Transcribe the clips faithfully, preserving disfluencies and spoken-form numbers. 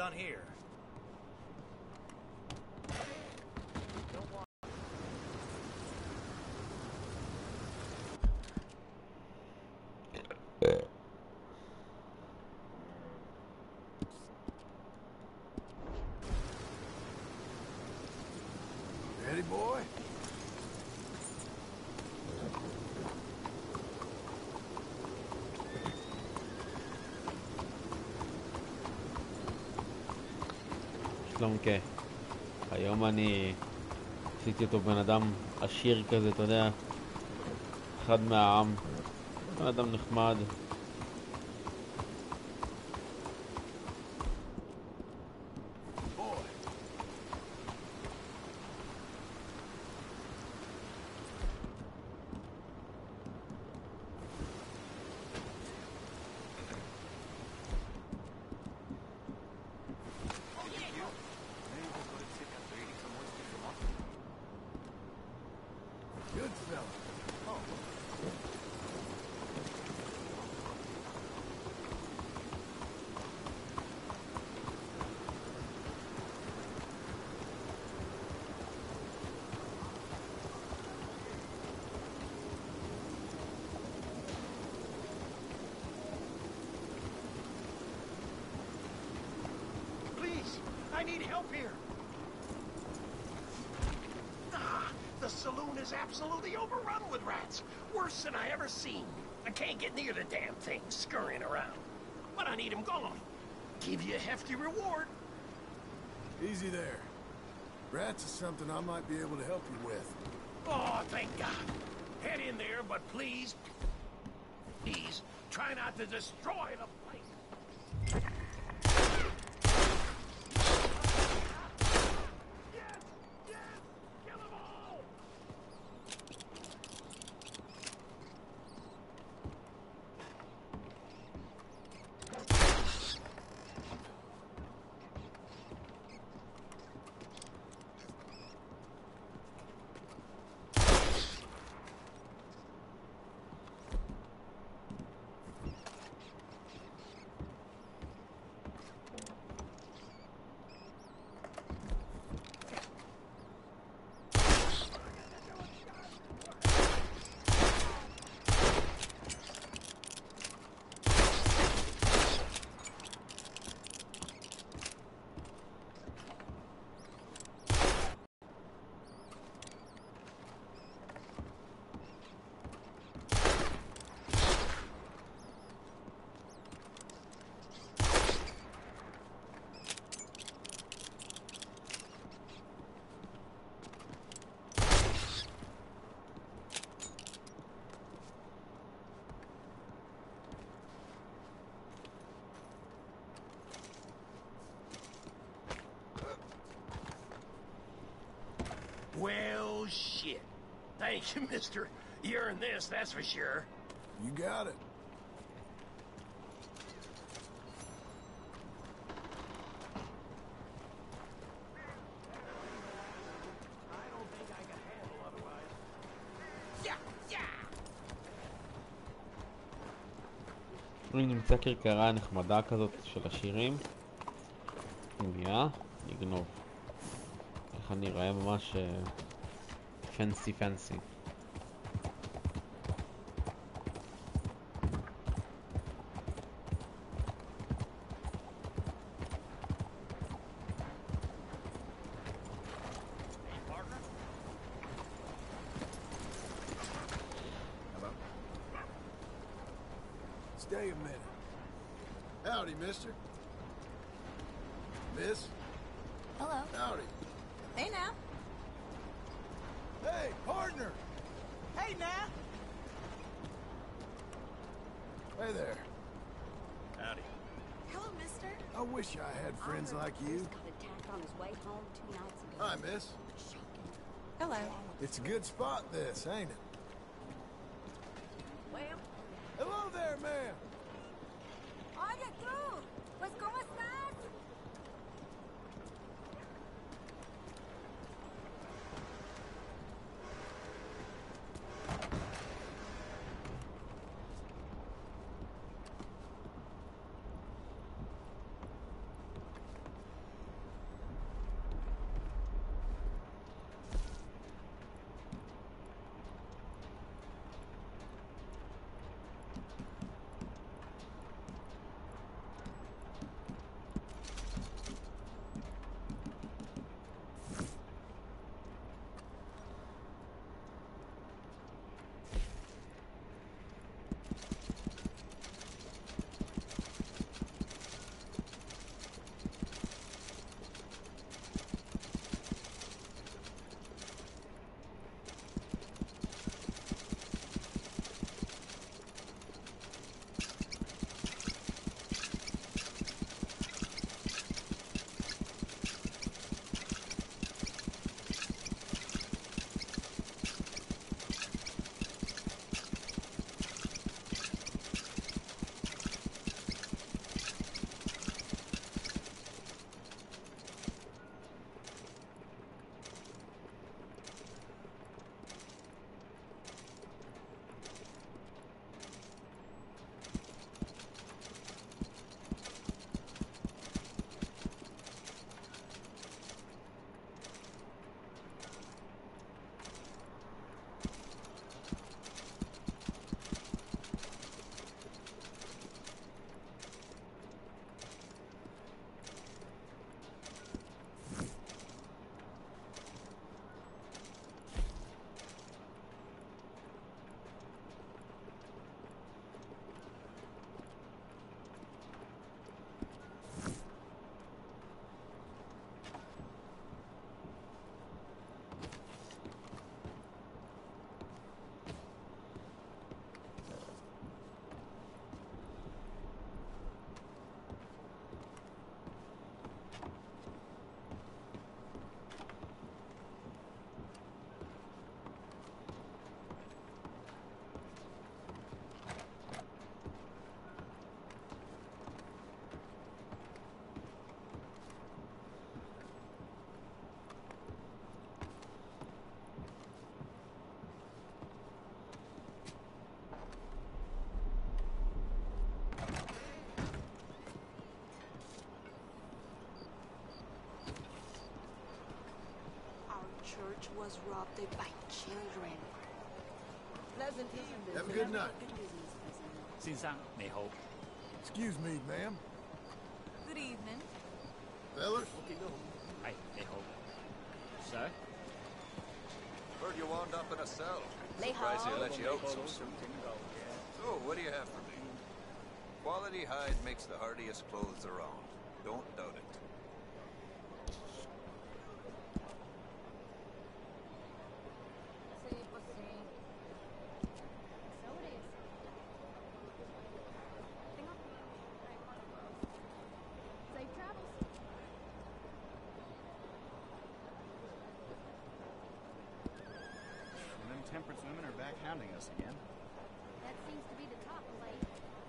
done here. Don't want... Ready, boy? שלומקה, היום אני עשיתי אותו בן אדם עשיר כזה, אתה יודע, אחד מהעם, בן אדם נחמד. Good fella. Oh. Please, I need help here. Ah, the saloon is absolutely overrun with rats. Worse than I ever seen. I can't get near the damn thing scurrying around. But I need them gone. Give you a hefty reward. Easy there. Rats is something I might be able to help you with. Oh, thank God. Head in there, but please, please, try not to destroy the place. Yes! Yes! Kill them all! Well, shit. Thank you, mister. You earned this, that's for sure. You got it. I don't think I can handle otherwise. Yeah, yeah! אני נמצא כרכרה נחמדה כזאת של השירים. נהיה, נגנוב. איך אני רואה ממש פנסי פנסי. Stay a minute. Howdy, mister. Miss? Hello. Howdy. Hey now. Hey, partner! Hey now. Hey there. Howdy. Hello, mister. I wish I had friends like you. Got attacked on his way home two nights ago. Hi, miss. Hello. It's a good spot, this, ain't it? Well, Hello there, ma'am. oye tú, pues ¿cómo estás? was robbed by children. Pleasant evening. Have a good night. 先生你好， Excuse me, ma'am. Good evening. Fellas, 係你好 ，Sir。 Heard you wound up in a cell. They Surprised they have- let you out so 都 soon. 想拯救嘅。 So, what do you have for me? Quality hide makes the hardiest clothes around. Don't doubt it. Sí, pues sí. So it is. Safe travels. And them temperance women are back hounding us again. That seems to be the talk of late.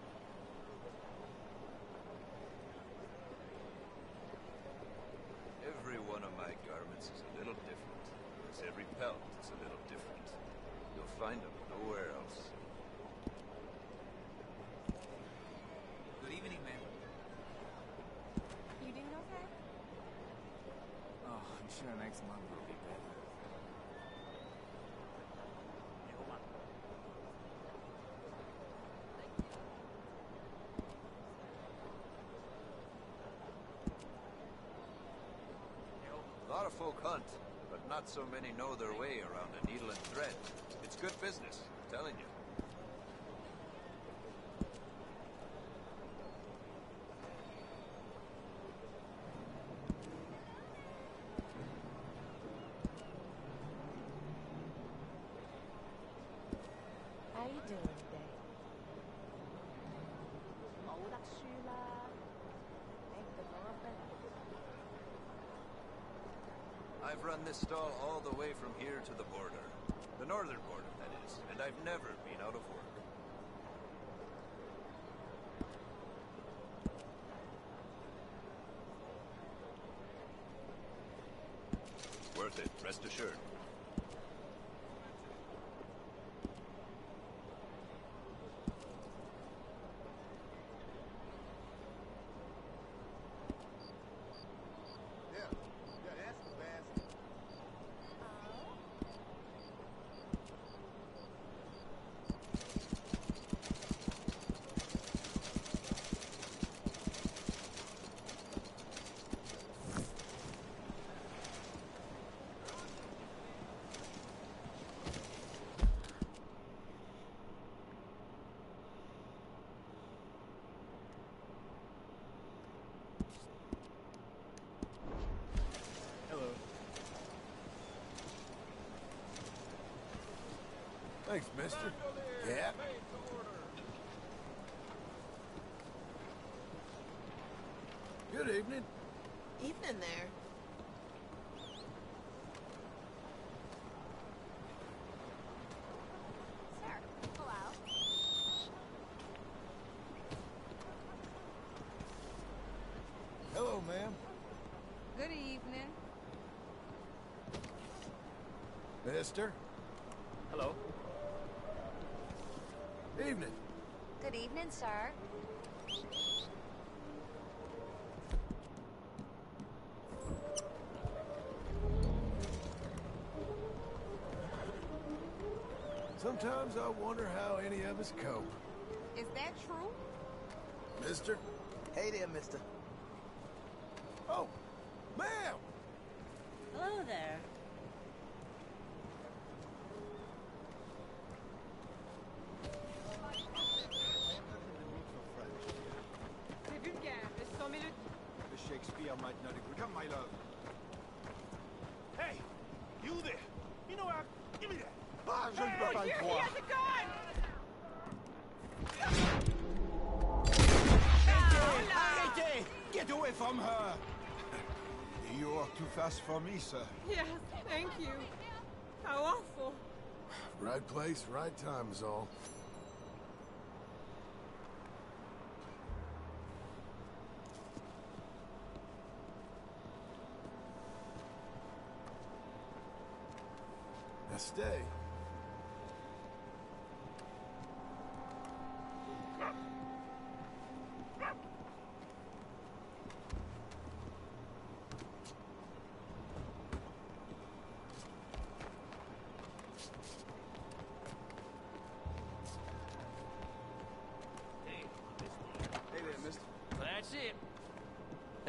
Every one of my garments is a little different. As every pelt is a little different. You'll find them nowhere else. Good evening, ma'am. You doing okay? Oh, I'm sure next month will be better. 你好嗎？ A lot of folk hunt, but not so many know their way around a needle and thread. It's good business, I'm telling you. How you doing today? 冇得輸啦 Ain't the girlfriend. I've run this stall all the way from here to the border. The northern border, that is. And I've never been out of work. Worth it, rest assured. yeah, yeah, that's the best. Hello. Thanks, mister. Yeah. Good evening. Evening there. Sir, hello. Hello, ma'am. Good evening. Mister. Hello。 Evening. Good evening, sir. Sometimes I wonder how any of us cope. Is that true? Mister? Hey there, mister. Oh, ma'am! Hello there. C'est vulgaire. Laisse cent minutes. The Shakespeare might not agree. Come, my love. Hey, you there? You know how? Give me that. Ah, je ne peux pas le Here, he croire. has a gun! Arrêtez! Get away from her! You are too fast for me, sir. Yes, thank you. How awful. Right place, right time is all. Now stay.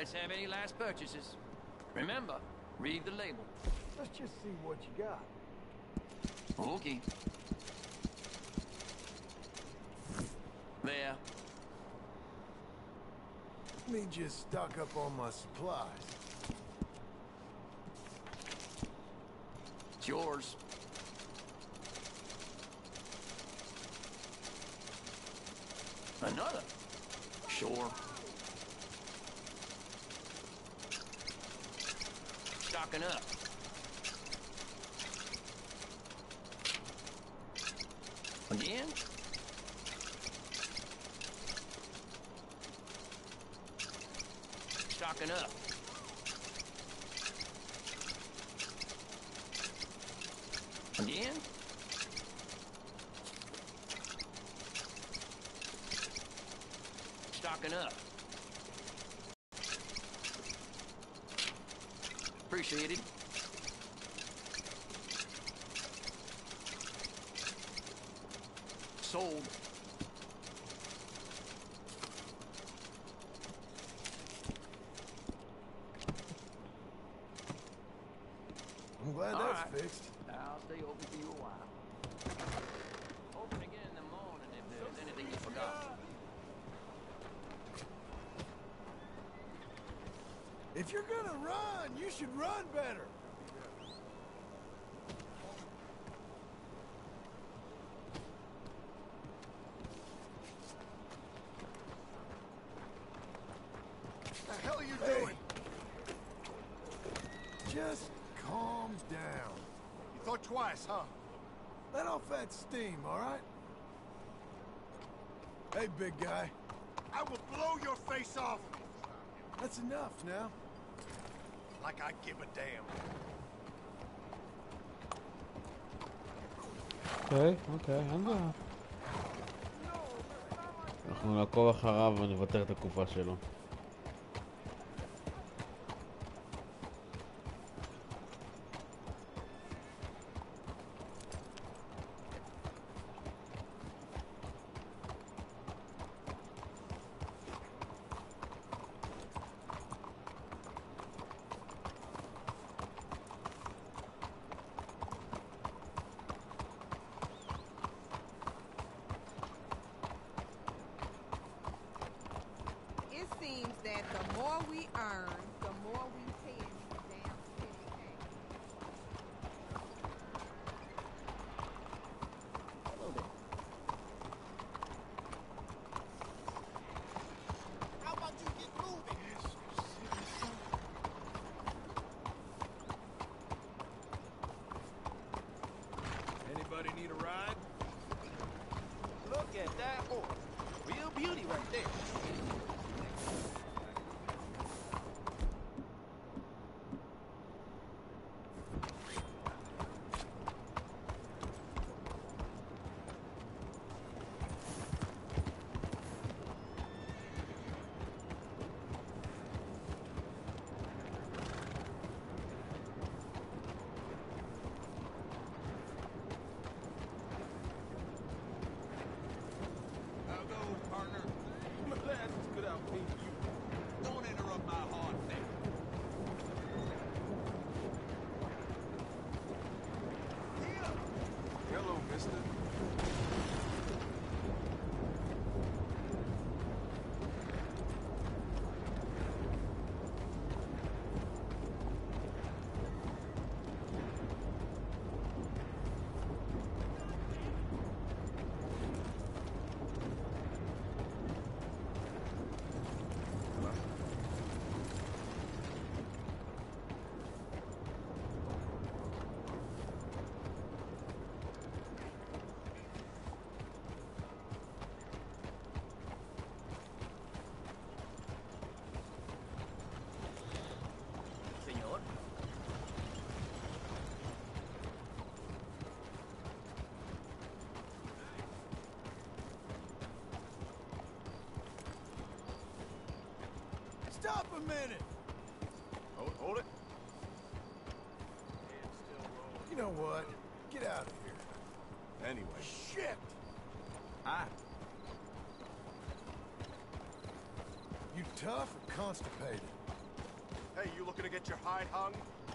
guys have any last purchases? Remember, read the label. Let's just see what you got. Okay. There. Let me just stock up on my supplies. It's yours. Another? Sure. Stocking up. Again? Stocking up. Again? Stocking up. Appreciate it. Sold. I'm glad All that's right. fixed. I'll stay open for you a while. Open again in the morning if there's anything you forgot. If you're gonna run, you should run better. The hell are you hey. doing? Just calm down. You thought twice, huh? Let off that steam, all right? Hey, big guy. I will blow your face off. That's enough now. Like I give a damn. אוקיי, אוקיי, אין בעיה. אנחנו נעקוב אחריו ונוותר את הקופה שלו. It seems that the more we earn, the more we pay in these damn city taxes. Hello there. How about you get moving? Anybody need a ride? Look at that horse. Real beauty right there. I'll go, partner. My glasses could outpace you. Don't interrupt my hard thing. Here. Hello, mister. Señor. Stop a minute! Hold, hold it. You know what? Get out of here. Anyway. Shit! Hi. You tough or constipated? Hey, you looking to get your hide hung?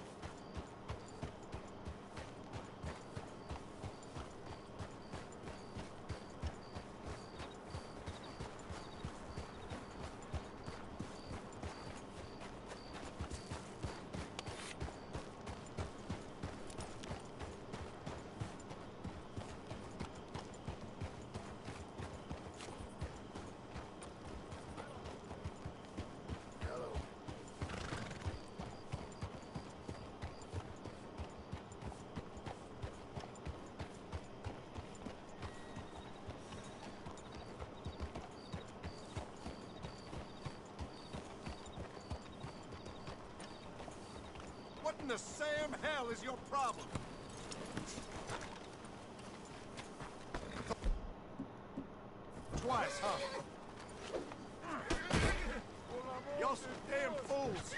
What in the Sam hell is your problem? Twice, huh? Y'all some damn fools!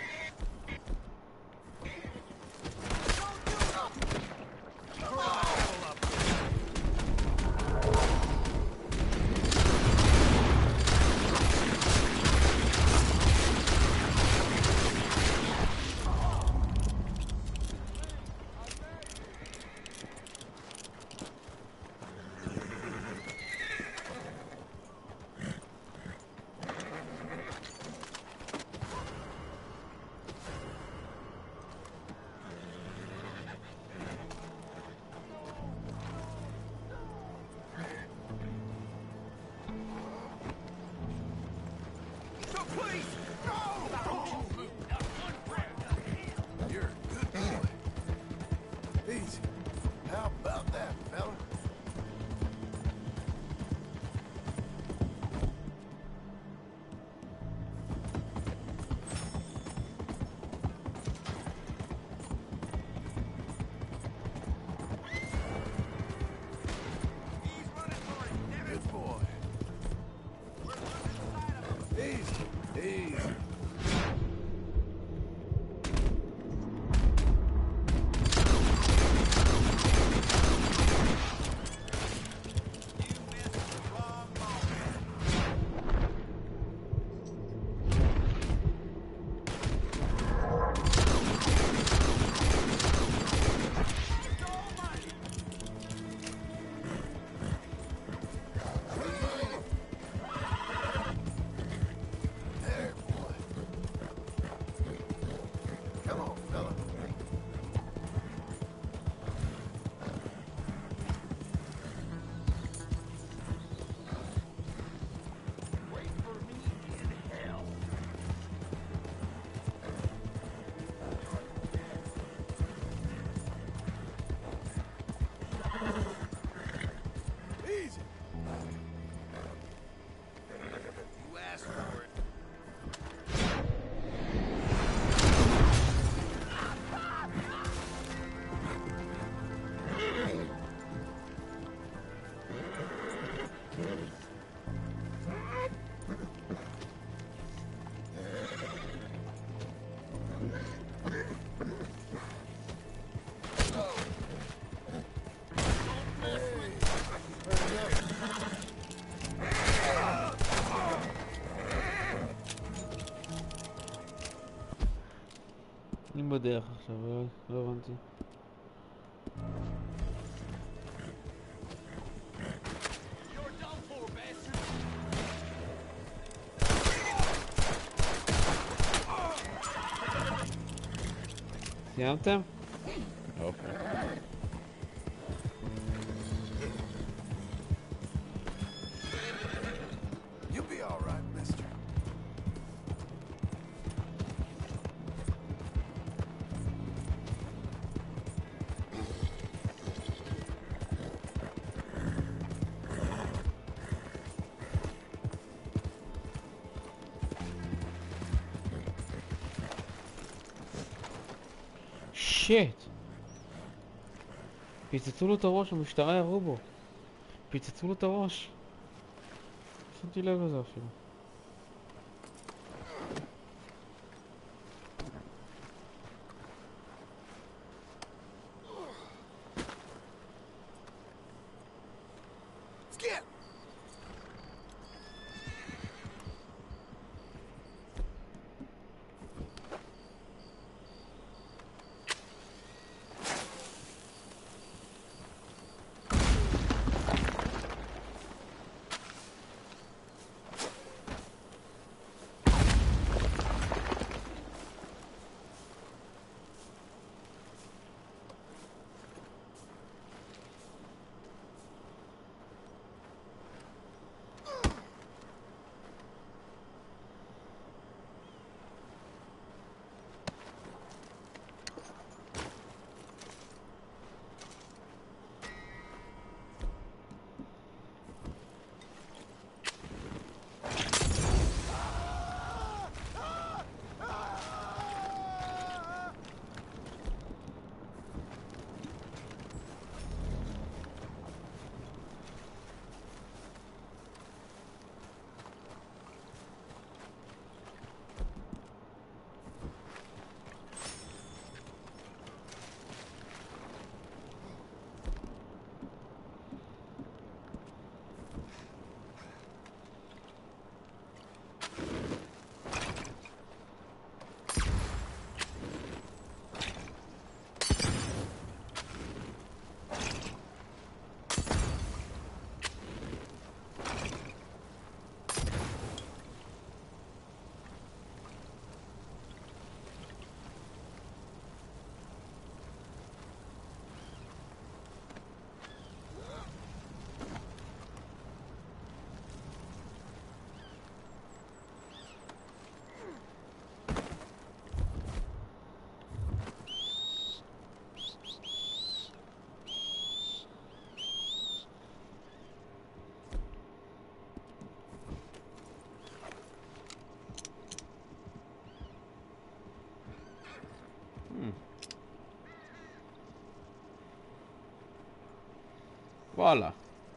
אני בדרך עכשיו, לא הבנתי. סיימתם? אוקיי. You'll be all right, mister. שיט! פיצצו לו את הראש, המשטרה ירו בו. פיצצו לו את הראש. שמתי לב לזה אפילו. וואלה.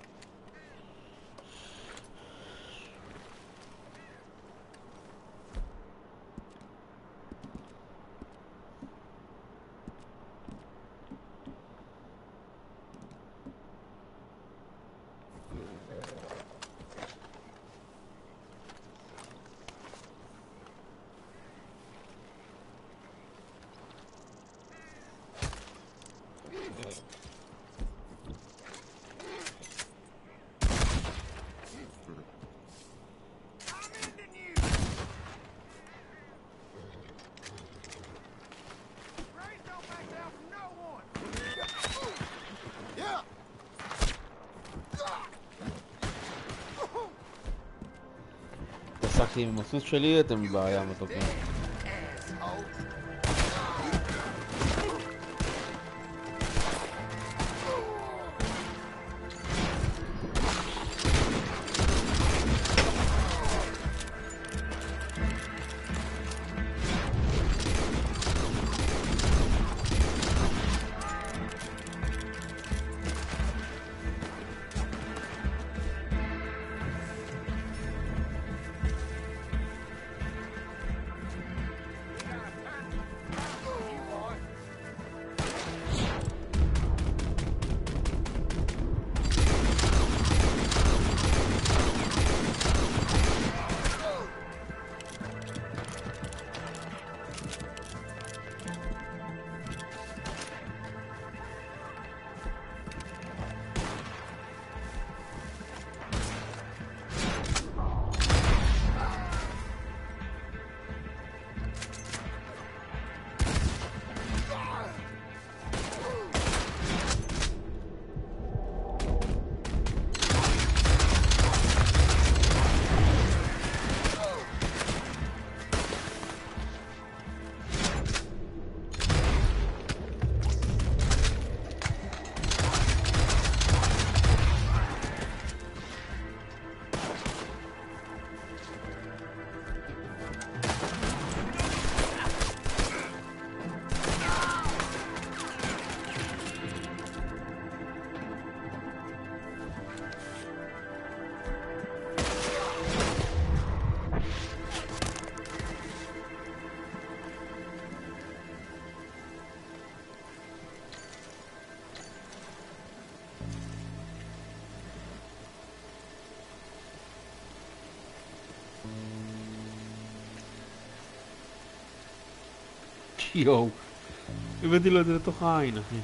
התעסקתי עם הסוס שלי, אתם בבעיה מתוקים. יואו, הבאתי לו את זה לתוך העין, אחי.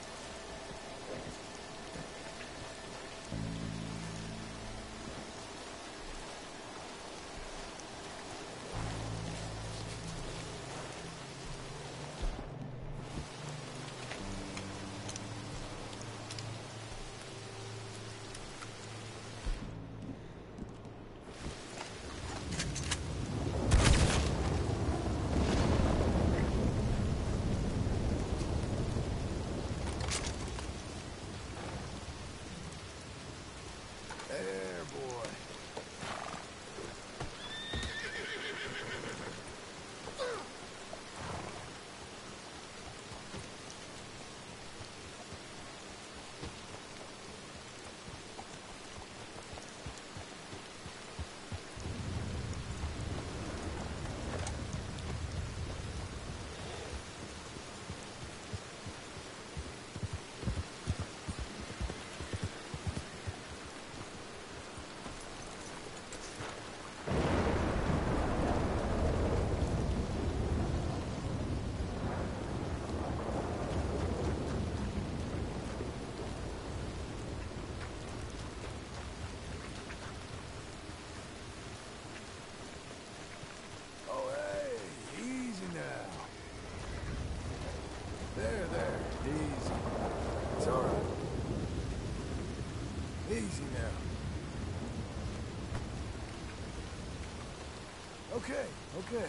Okay, okay.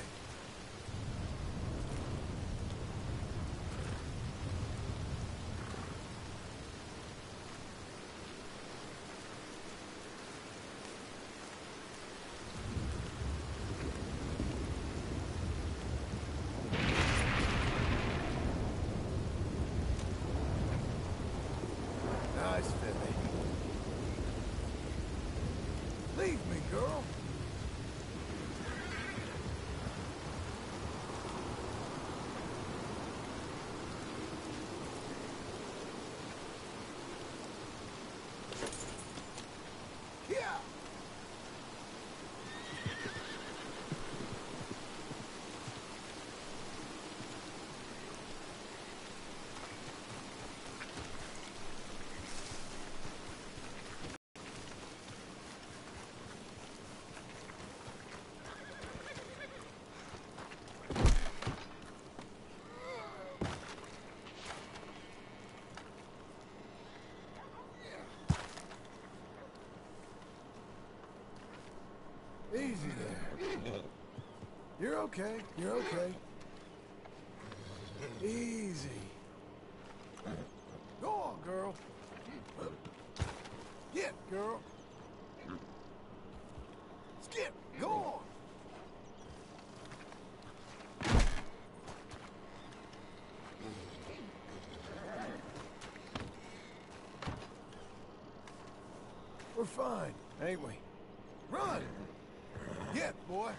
Nice, Philly. girl. Yeah. Easy there. You're okay. You're okay. Easy. Go on, girl. Get, girl. Skip. Go on. We're fine, ain't we? Run! Get, boy!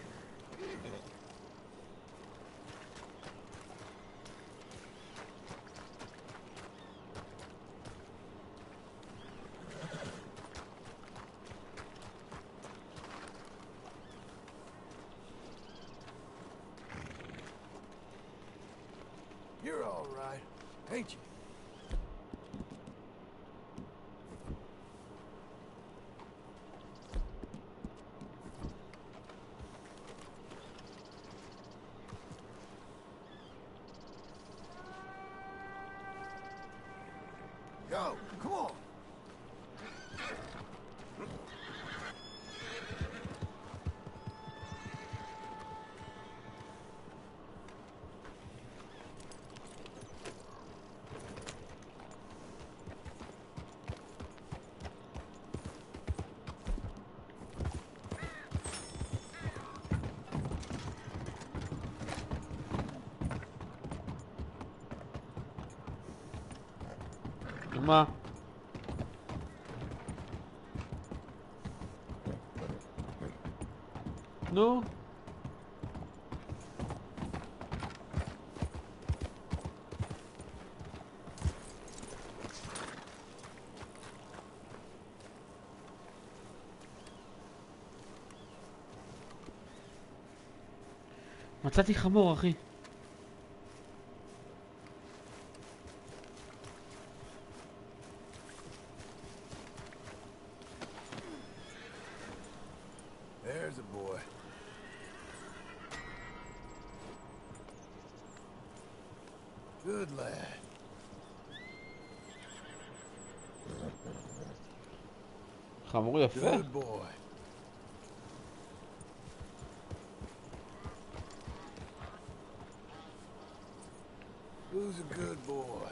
You're all right, ain't you? Go, come on. מה? נו? מצאתי חמור, אחי. There's a boy. Good lad. חמור יפה. Good boy. Who's a good boy?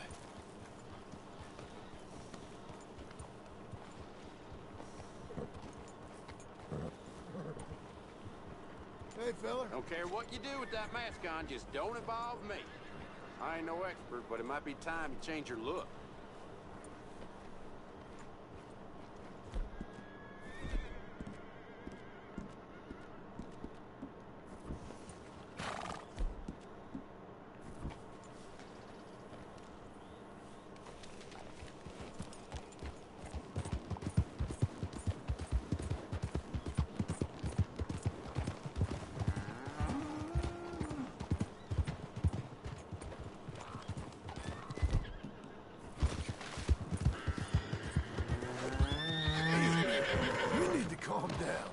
Hey, fella. Don't care what you do with that mask on, just don't involve me. I ain't no expert, but it might be time to change your look. You need to calm down.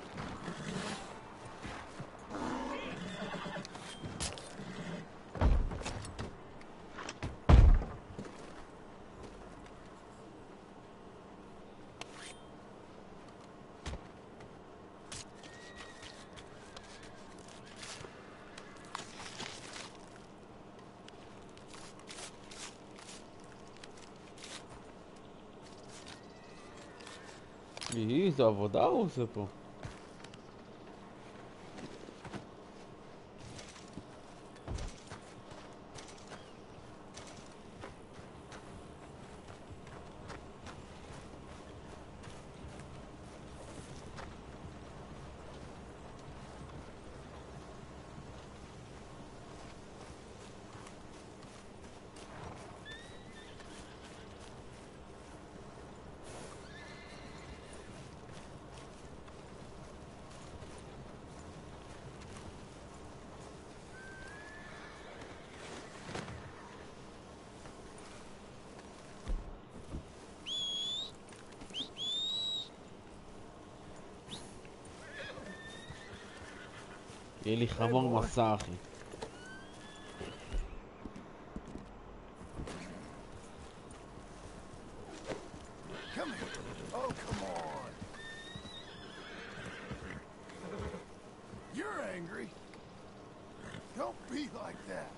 איזו עבודה הוא עושה פה. שיהיה לי חמור מסע, אחי. Come here. Oh, come on. You're angry. Don't be like that.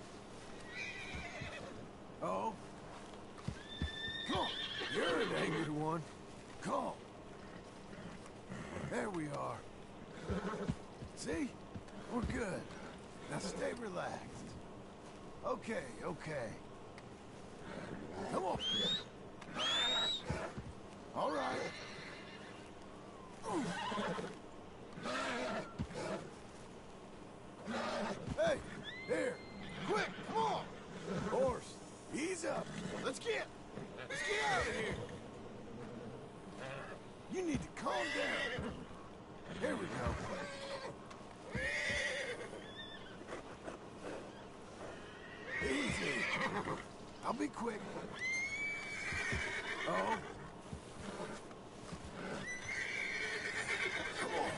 Oh. Come on. You're an angry one. Come on. There we are. See? We're good. Now stay relaxed. Okay, okay. Come on. All right. Hey, here. Quick, come on. Horse, ease up. Let's get. Let's get out of here. You need to calm down. Here we go. Easy. I'll be quick. Oh. Come on.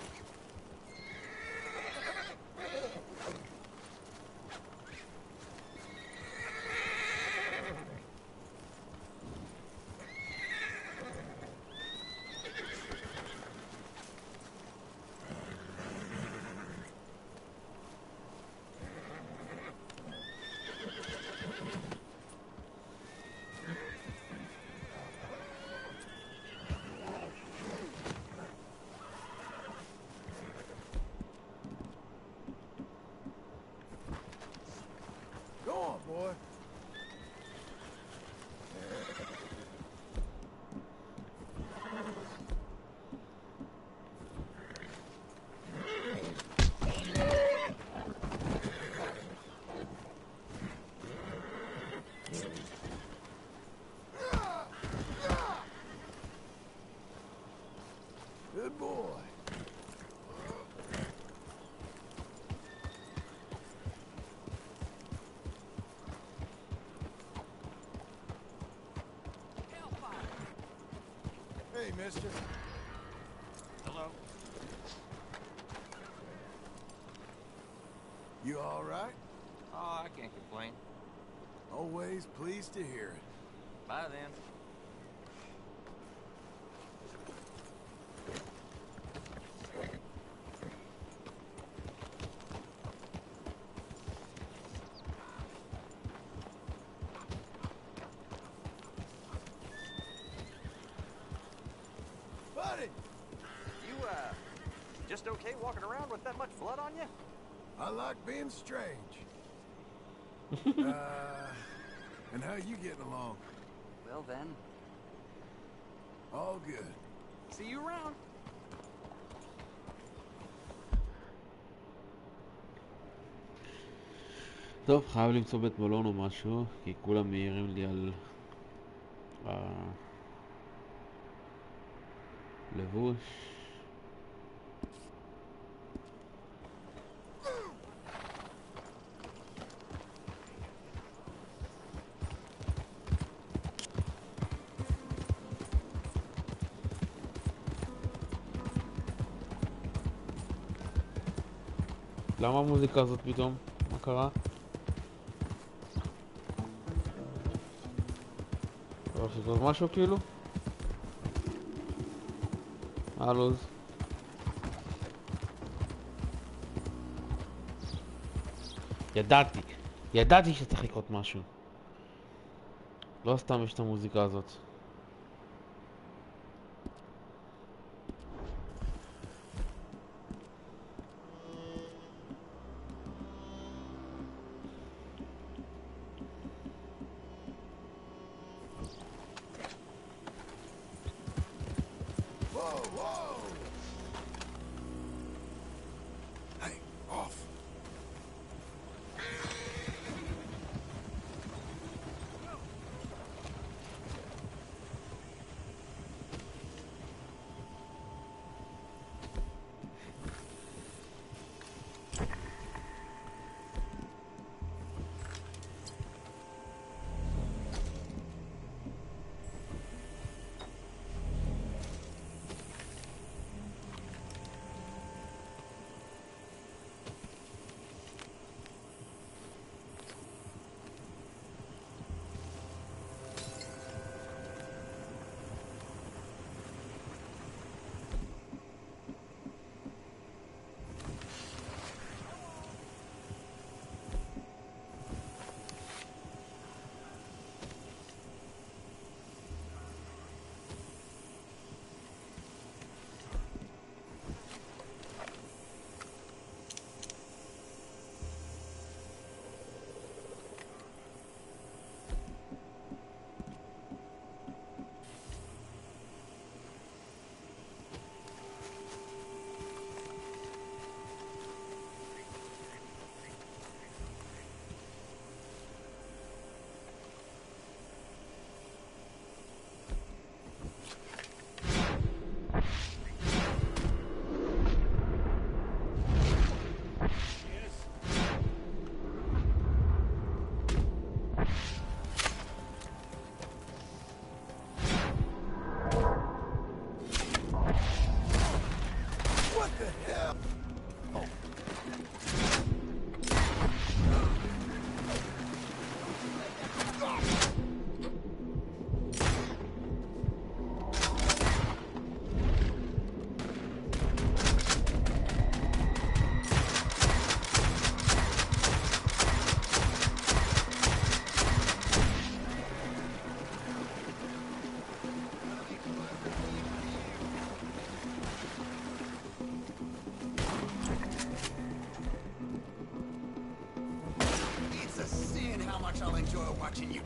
Go on, boy. Good boy. Hey, mister. Hello. You all right? Oh, I can't complain. Always pleased to hear it. Bye then. Buddy! You, uh, just okay walking around with that much blood on you? I like being strange. uh, and how you getting along? Well then. All good. See you around. טוב, חייב למצוא בית מלון או משהו, כי כולם מעירים לי על הלבוש. למה המוזיקה הזאת פתאום? מה קרה? לא חשוב משהו כאילו? מה הלוז? ידעתי, ידעתי שצריך לקרות משהו. לא סתם יש את המוזיקה הזאת. What the hell? Oh. It's a sin how much I'll enjoy watching you.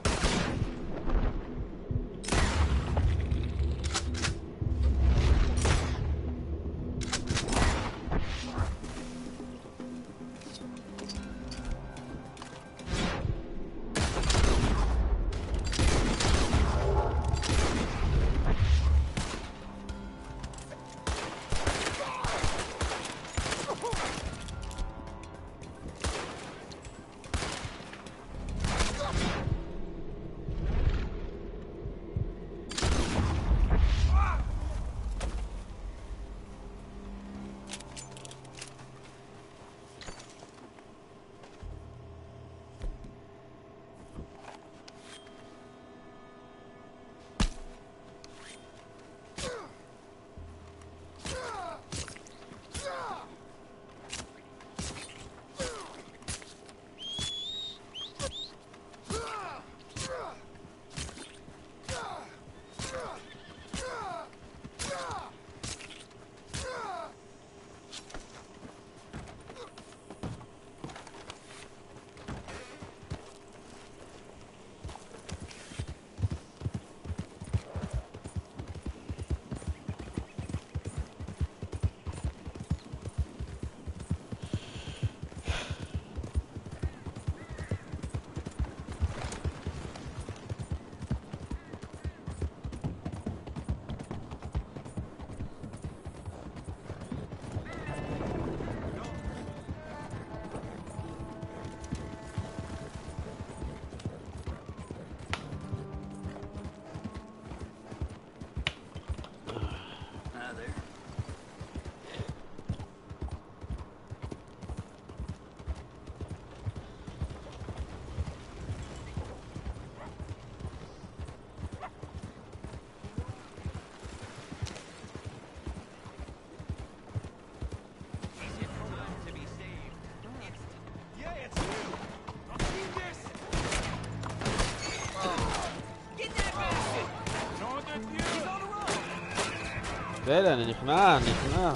בסדר, אני נכנע, נכנע.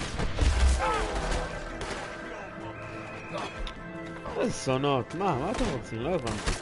איזה סונות, מה? מה אתם רוצים? לא הבנתי.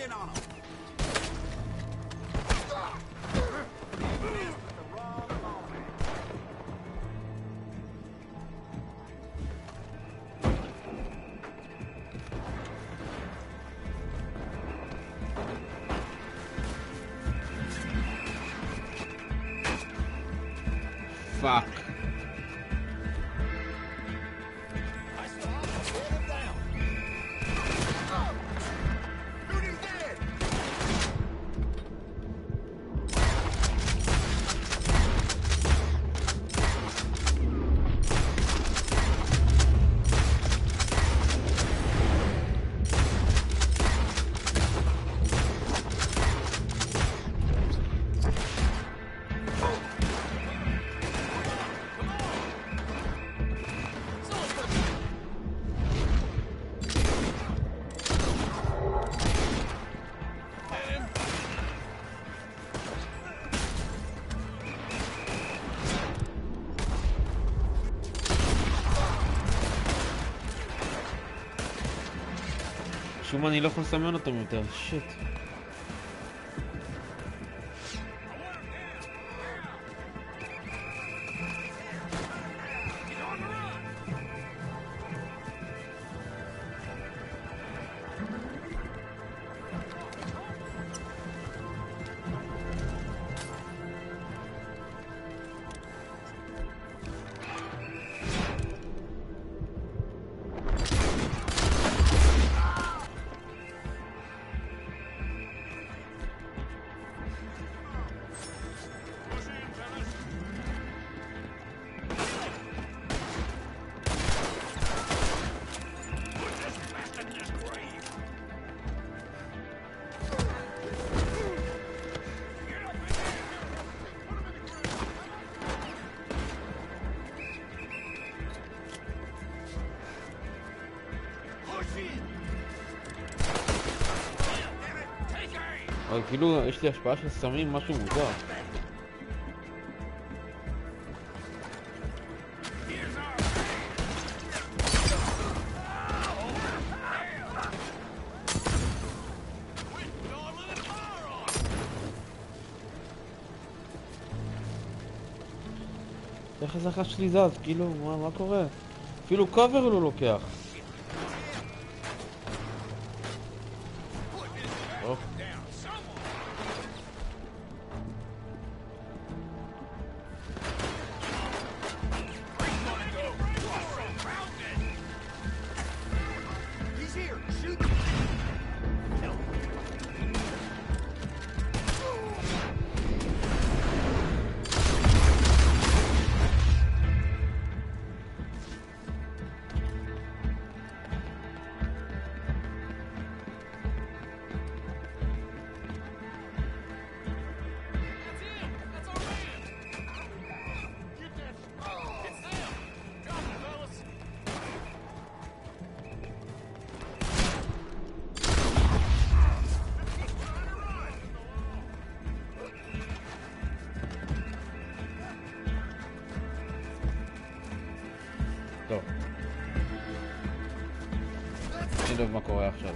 in on him. Fuck. משום מה אני לא יכול לסמן אותם יותר, שיט. אבל כאילו יש לי השפעה של סמים, משהו מוזר. איך הזכה שלי זז? כאילו, מה, מה קורה? אפילו קאבר לא לוקח. טוב. נראה מה קורה עכשיו.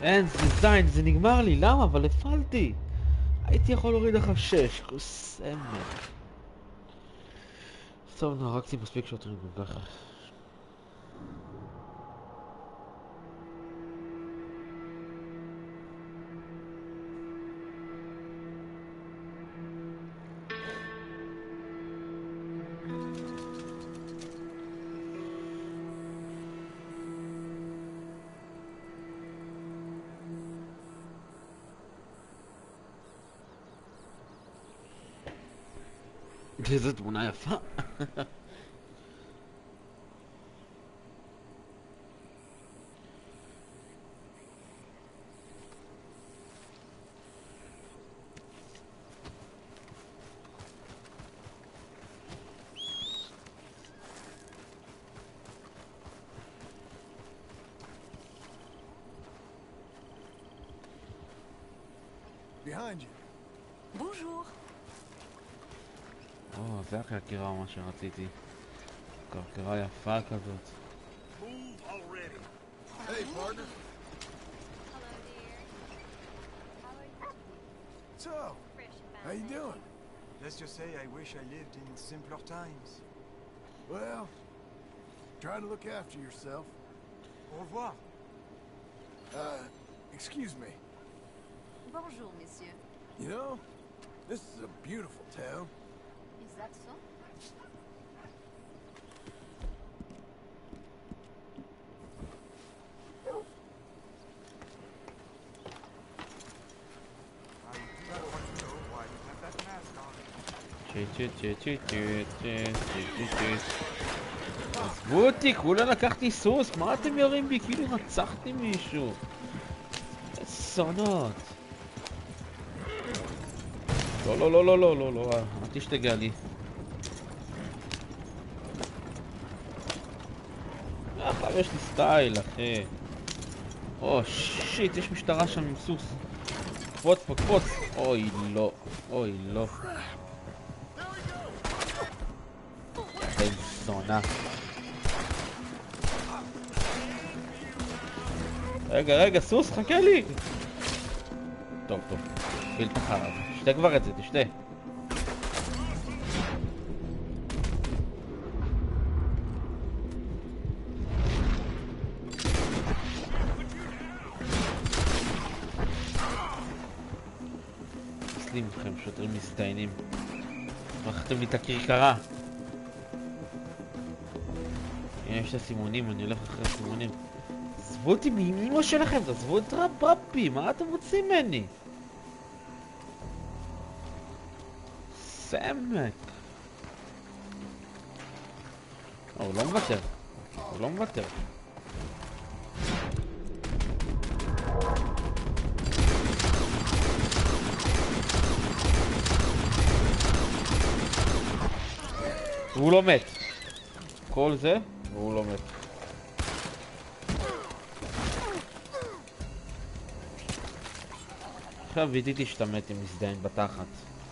אין, זה זין, זה נגמר לי, למה? אבל הפעלתי. הייתי יכול להוריד לך שש, סמל. טוב, נהרגתי מספיק שוטרים גם ככה. איזו תמונה יפה. Behind you. Bonjour. או, זה הקרקרה מה שרציתי. קרקרה יפה כזאת. Move already. Hey, partner. So, how you doing? Let's just say I wish I lived in simpler times. Well, try to look after yourself. Au revoir. Uh, excuse me. Bonjour, monsieur. You know, this is a beautiful town. Is that so? I do not want to know why you have that mask on. צ'י צ'י צ'י צ'י צ'י צ'י צ'י צ'י. עזבו אותי, כולה לקחתי סוס, מה אתם יורים בי? כאילו רצחתי מישהו. סונות. לא לא לא לא לא לא לא, אל תשתגע לי. עכשיו יש לי סטייל, אחי. או שיט, יש משטרה שם עם סוס. קפוץ פה, קפוץ. אוי לא, אוי לא. בן זונה. רגע, רגע, סוס, חכה לי. טוב, טוב. בלתי חרב. תשתה כבר את זה, תשתה. תסלים לכם, שוטרים מזדיינים. הולכתם לי את הכרכרה. הנה יש את הסימונים, אני הולך אחרי הסימונים. עזבו אותי מאמא שלכם, תעזבו את רבבי, מה אתם רוצים ממני? סמק. הוא לא מוותר. הוא לא מוותר. והוא לא מת. כל זה, והוא לא מת. עכשיו וידאתי שאתה מת עם מזדיין בתחת.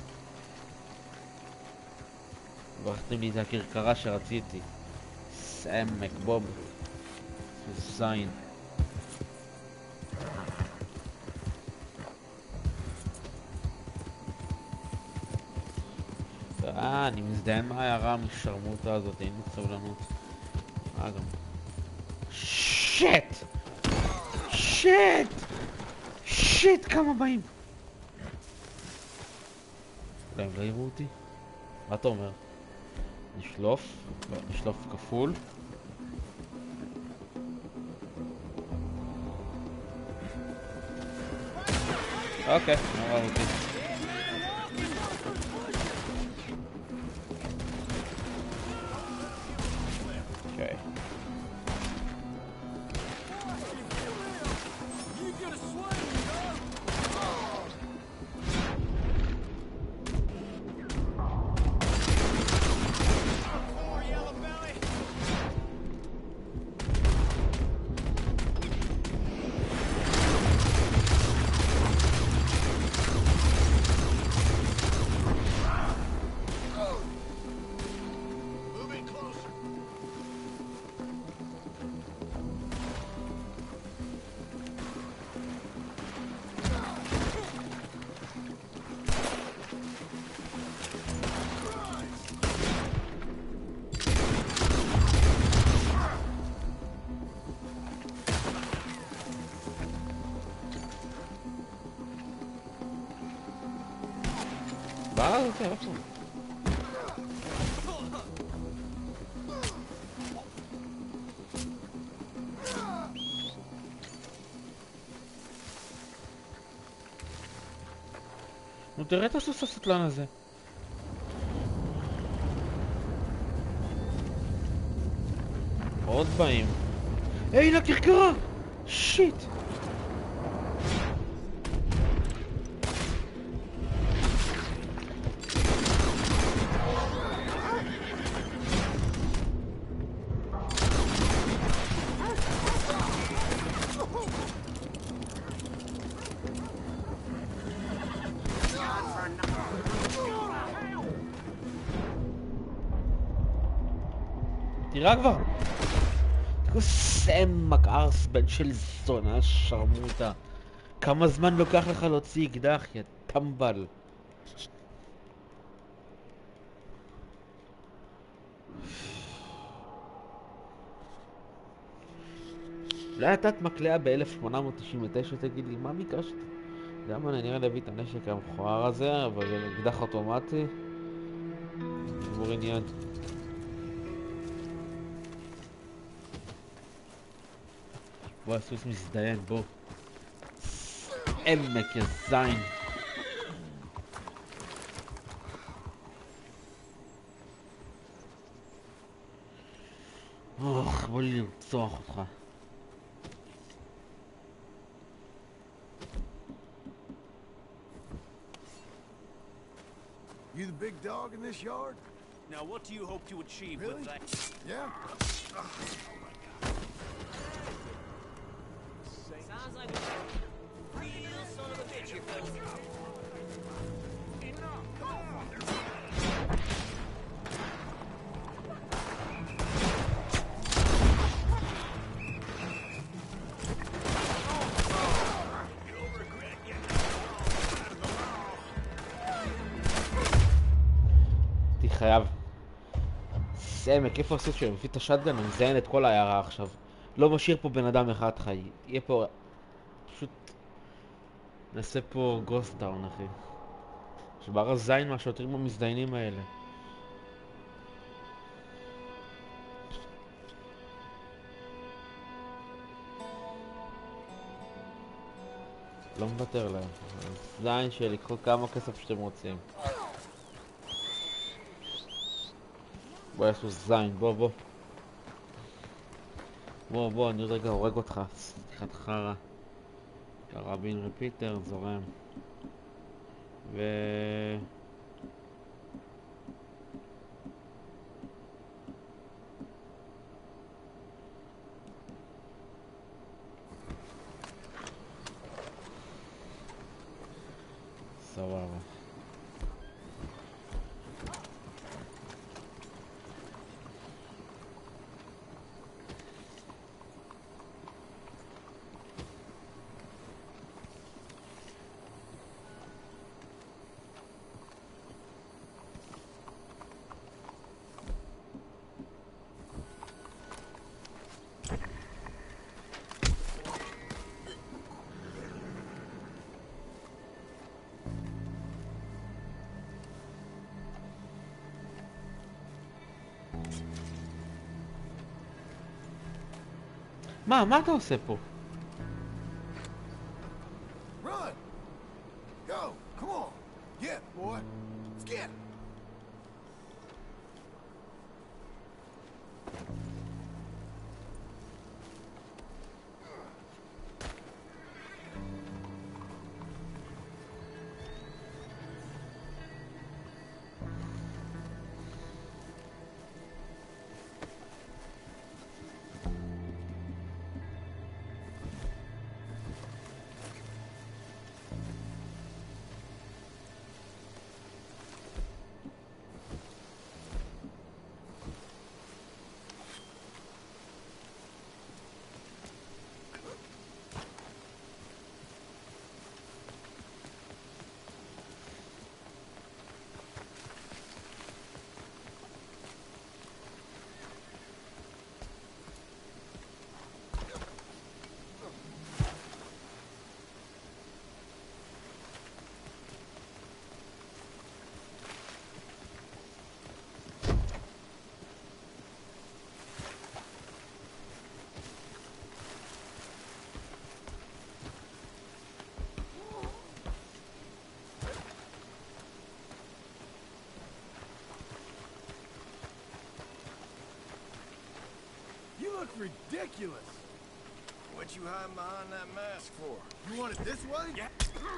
ברחתם לי את הכרכרה שרציתי. סמק בוב. זין. אה, אני מזדיין מהעיירה המשרמוטה הזאת, אין לי סבלנות. אה, גם. שיט! שיט! שיט, כמה באים? אולי הם לא יראו אותי? מה אתה אומר? נשלוף? לא, נשלוף כפול. אוקיי, לא ראו אותי. אוקיי. בהר הזה, איפה? נו תראה את הסוס הסטלן הזה. עוד באים. היי, הנה הכרכרה! שיט! תראה כבר! קוסם מקערס בן של זונה שרמוטה. כמה זמן לוקח לך להוציא אקדח, יא טמבל? אולי אתה מקלע ב-אלף שמונה מאות תשעים ותשע, תגיד לי, מה ביקשת? למה אני נראה להביא את הנשק המכוער הזה, אבל זה אקדח אוטומטי? נגמור עניין. בוא, הסוס מזדיין, בוא. עמק, יא זין. אוח, בוא לי לרצוח אותך. You the big dog in this yard? Now, what do you hope to achieve Really? with that? Yeah. Sounds like a real son of a bitch, you fellas. חייב. סמק, איפה הסוס שלו? מביא את השטגן, אני מזיין את כל העיירה עכשיו. לא משאיר פה בן אדם אחד חי. יהיה פה... פשוט... נעשה פה גוסט דאון, אחי. שבר הזין מהשוטרים המזדיינים האלה. לא מוותר להם. זין שלי, קחו כמה כסף שאתם רוצים. בוא, יש לו זין, בוא, בוא. בוא, בוא, אני רגע הורג אותך. סליחת חרה. קרבין רפיטר, זורם. ו... סבבה. מה, מה אתה עושה פה? Run! Go! Come on! Get, boy! Let's get! That's ridiculous. What you hiding behind that mask for? You want it this way? Yeah.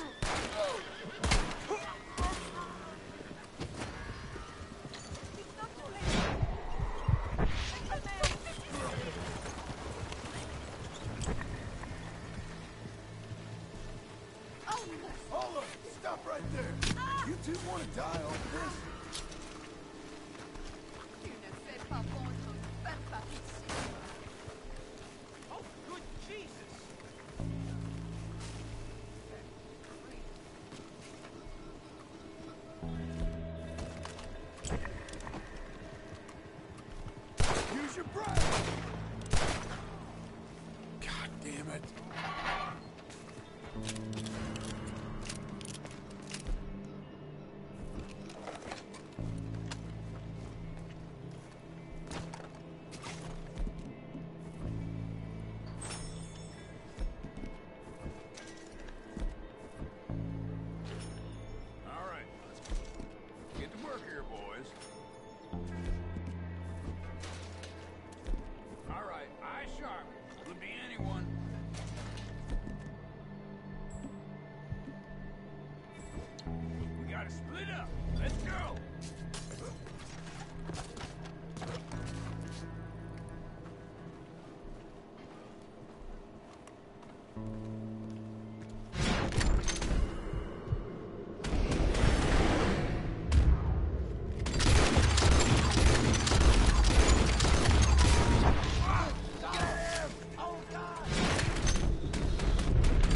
Hold up! Stop right there! You two want to die over this? Tu ne fais pas bon ton pain par ici. Oh, good Jesus! Use your breath! God damn it. All right, let's get to work here, boys. All right, eye sharp. Could be anyone. We gotta split up. Let's go.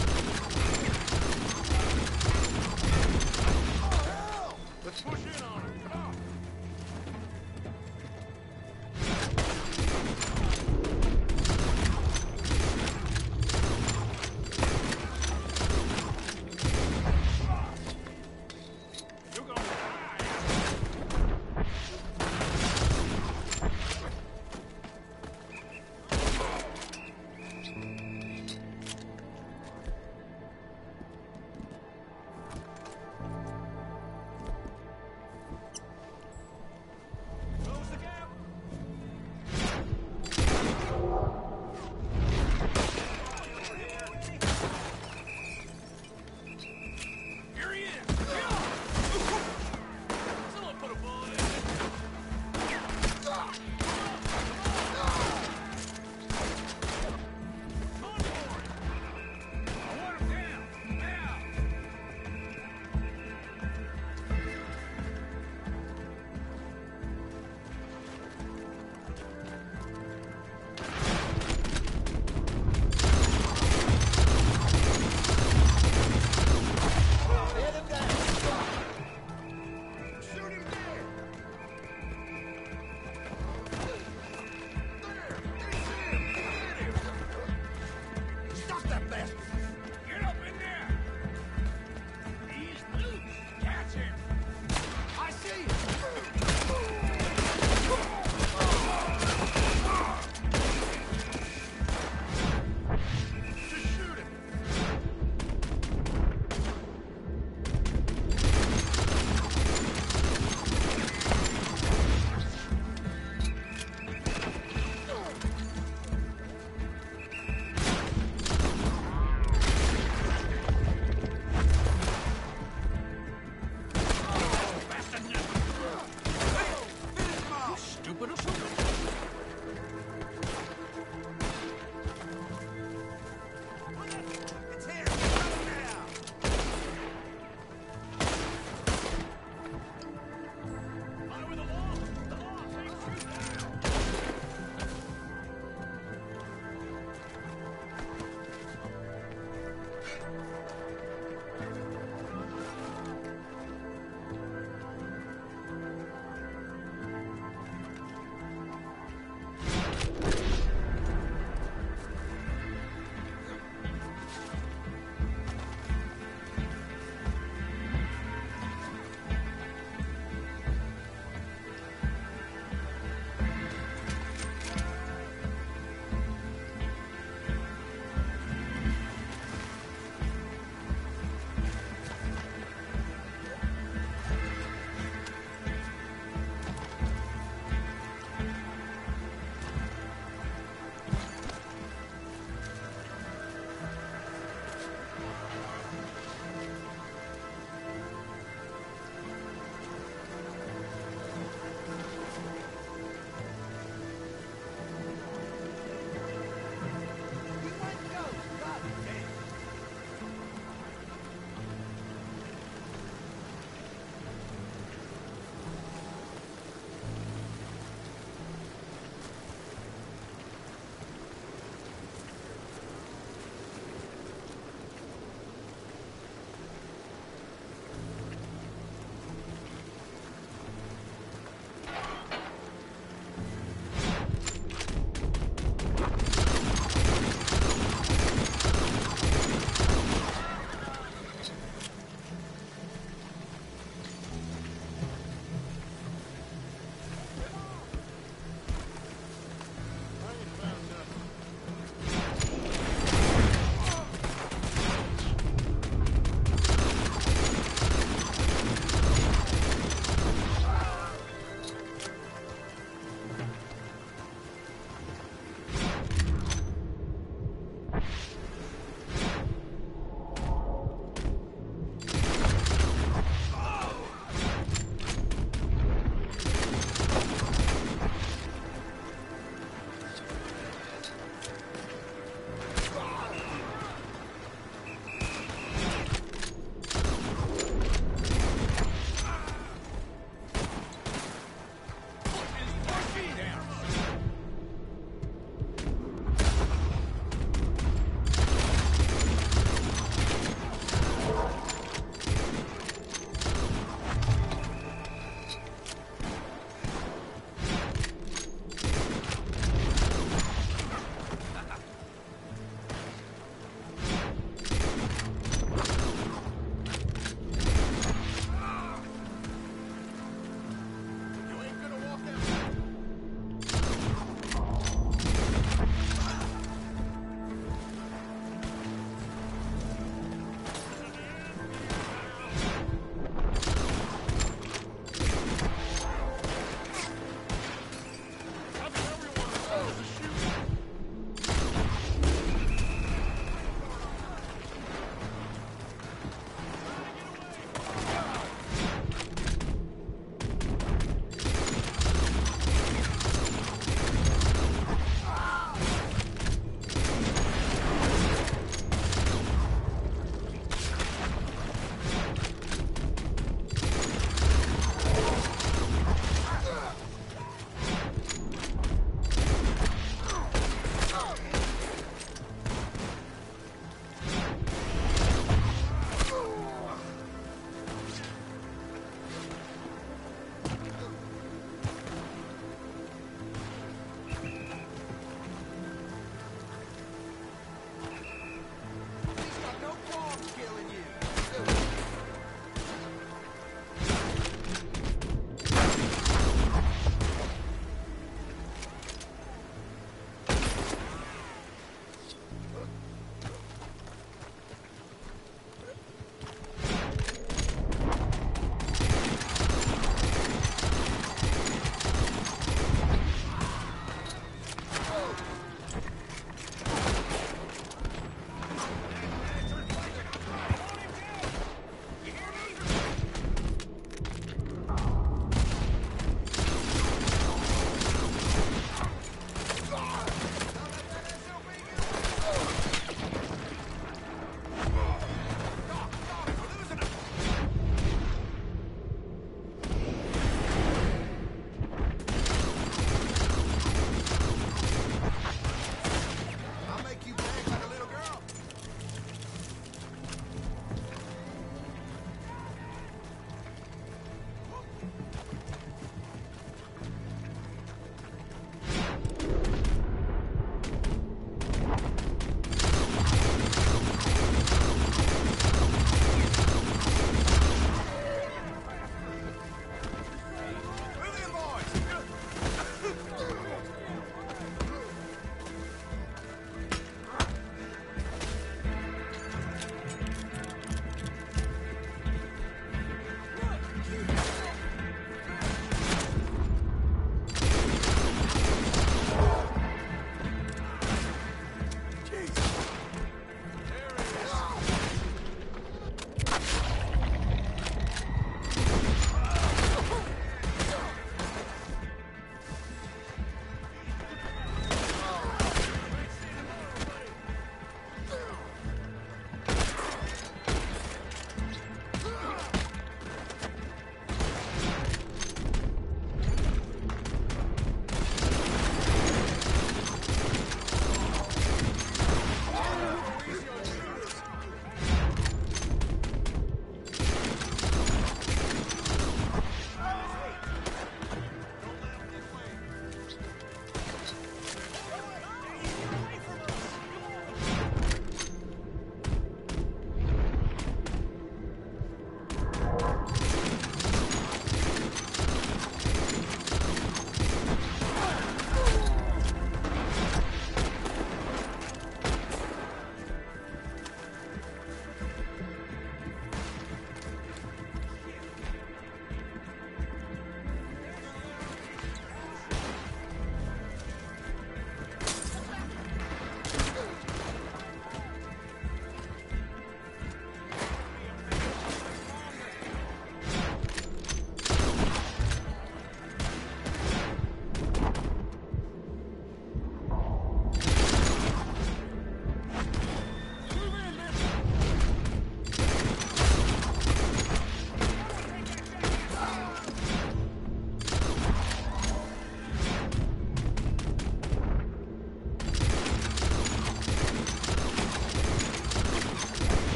Let's push in on him.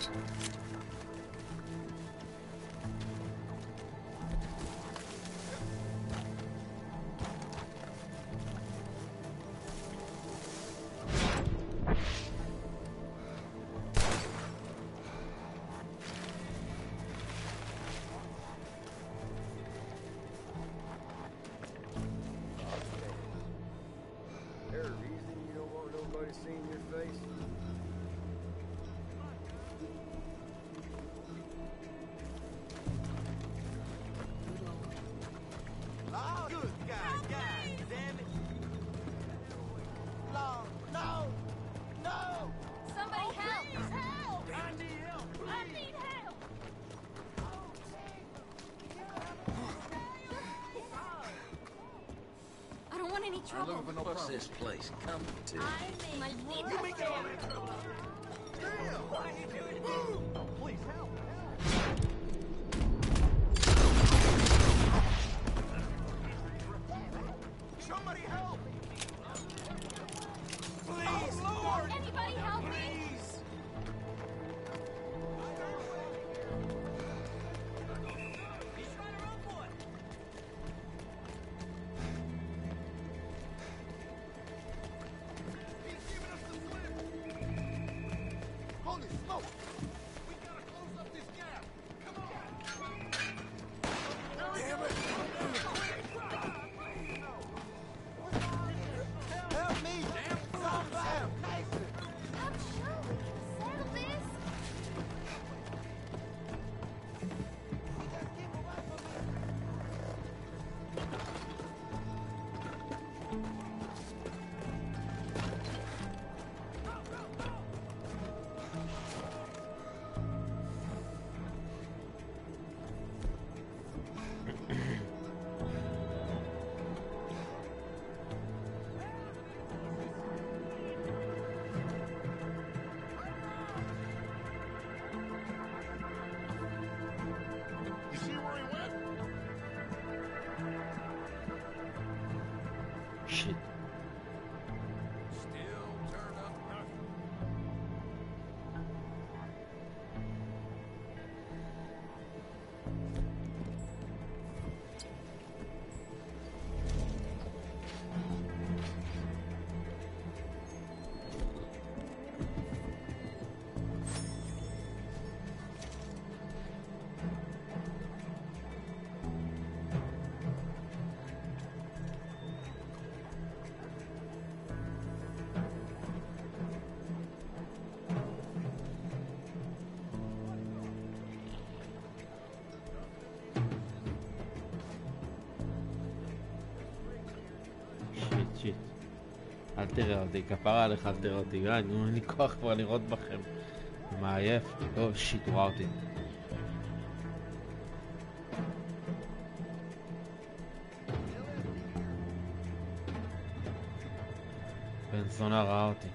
There a reason you don't want nobody seeing your face? Oh, good God, God damn it. No, no, no! Somebody help! Help! I need help, please! I need help! I don't want any trouble. What's this place come to? I'm my lead. You make all that trouble! Damn! Why are you doing this? Please help! Somebody help! Please, Lord! Anybody help me? Please! He's trying to run for it! He's giving us the slip! Holy smoke! We gotta close up this gap! Come on! Damn it! Help me! Somebody! I'm sure we can settle this. You see where he went? Shit. Still turn up nothing. שיט, שיט. אל תראה אותי, כפרה עליך, אל תראה אותי. די, נו, אין לי כוח כבר לראות בכם. אני מעייף. טוב, שיט, הוא ראה אותי. בן זונה ראה אותי.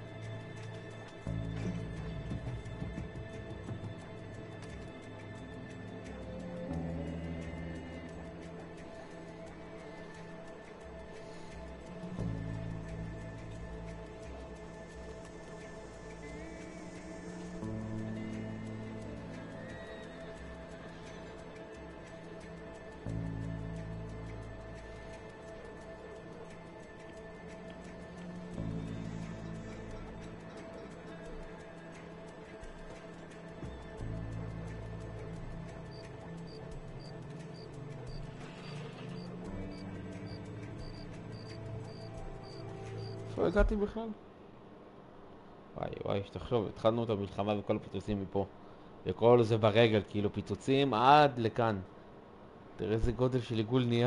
איפה הגעתי בכלל? וואי וואי, שתחשוב, התחלנו את המלחמה וכל הפיצוצים מפה. וכל זה ברגל, כאילו פיצוצים עד לכאן. תראה איזה גודל של עיגול נהיה.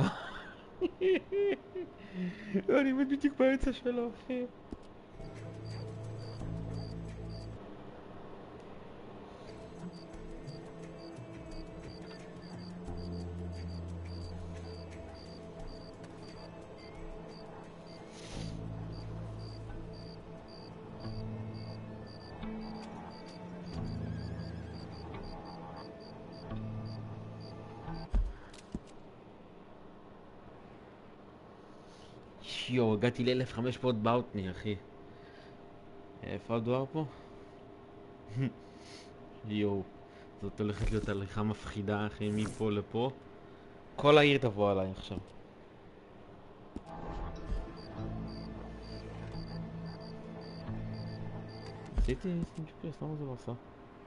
אני מת בדיוק באמצע שלו, אחי. יואו, הגעתי ל-אלף וחמש מאות באוטני, אחי. איפה הדואר פה? יואו, זאת הולכת להיות הליכה מפחידה אחי, מפה לפה. כל העיר תבוא עליי עכשיו. עשיתי סים ג'י פי אס, למה זה לא עושה?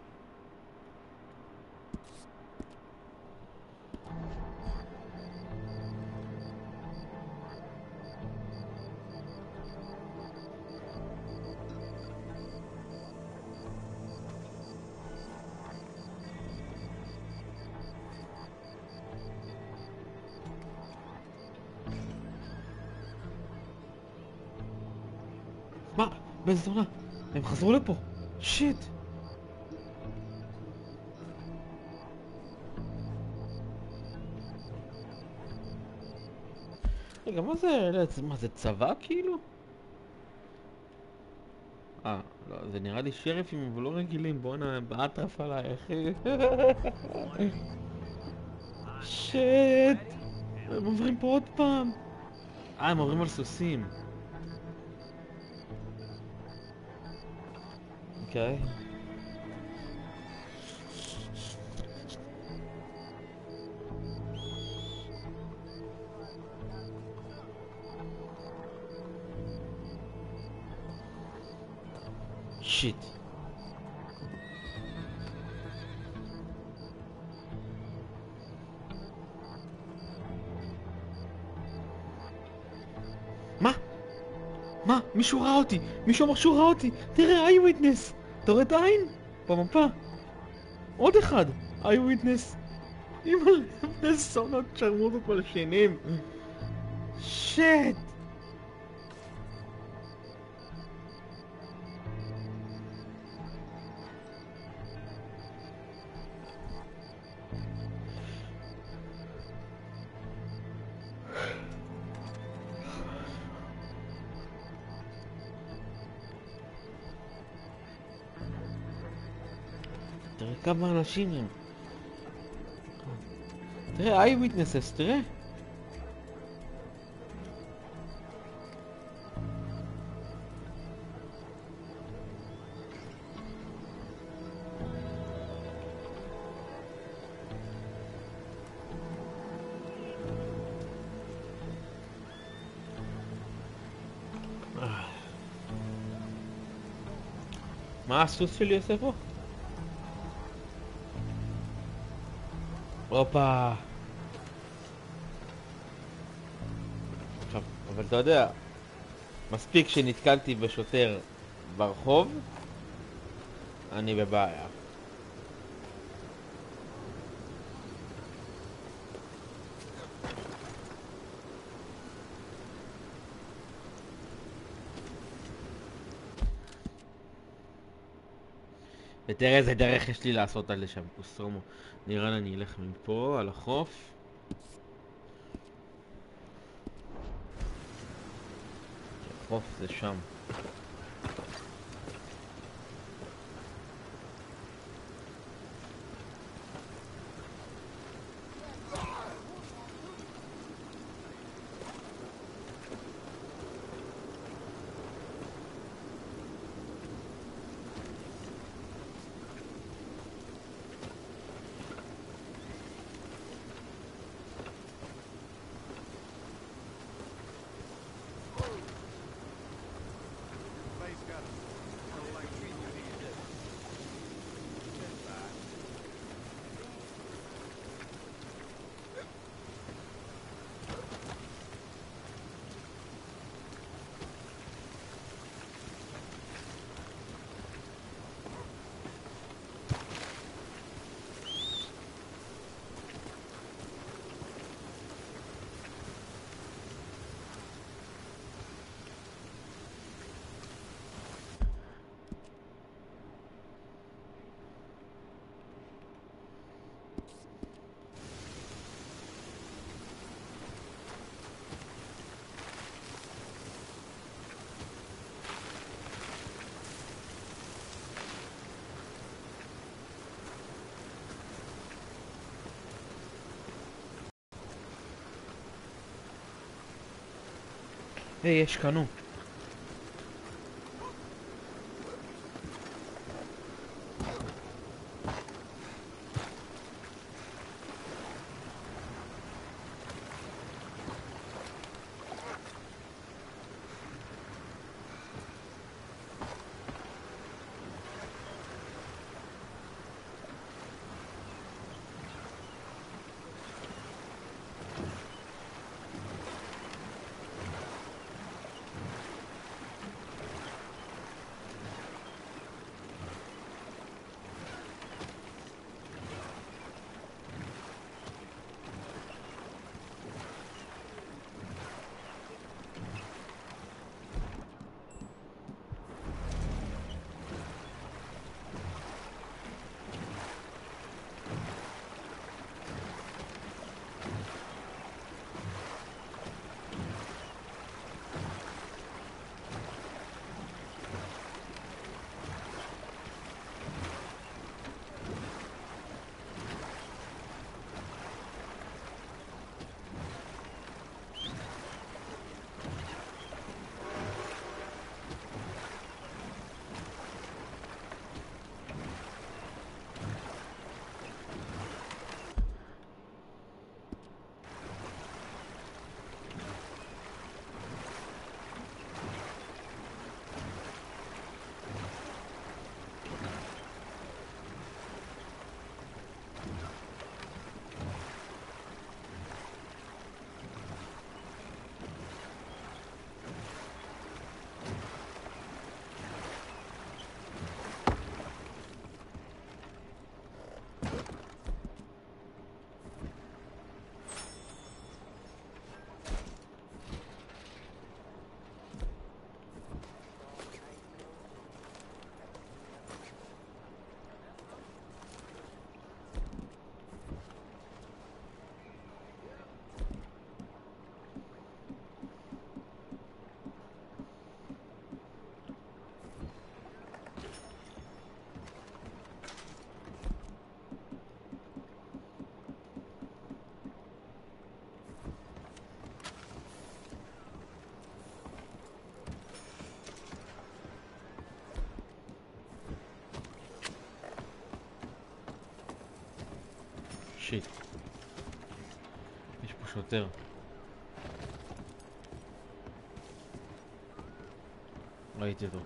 מה? באיזה זונה? הם חזרו לפה! שיט! רגע, מה זה? מה זה צבא כאילו? אה, לא, זה נראה לי שריפים אבל לא רגילים, בואנה, באטרף עליי אחי. שיט! הם עוברים פה עוד פעם! אה, הם עוברים על סוסים. אוקיי. שיט. מה? מה? מישהו ראה אותי! מישהו אמר שהוא ראה אותי! תראה, איי וויטנס! אתה רואה את העין? במפה. עוד אחד! איי וויטנס! אימא, איזה סונות שרמוטות מלשינים! שיט! תראה כמה אנשים הם. תראה, איי וויטנסס, תראה. מה הסוס שלי עושה פה? הופה. עכשיו, אבל אתה יודע, מספיק שנתקלתי בשוטר ברחוב, אני בבעיה. ותראה איזה דרך יש לי לעשות על לשם קוסומו. נראה לי אני אלך מפה על החוף. החוף זה שם. היי, יש קנו. שיט. יש פה שוטר. ראיתי אותו.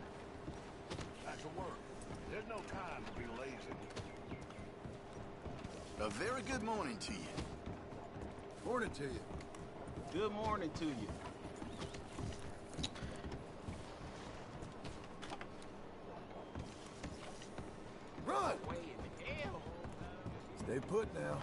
A very good morning to you. Morning to you. Good morning to you. Run! Stay put now.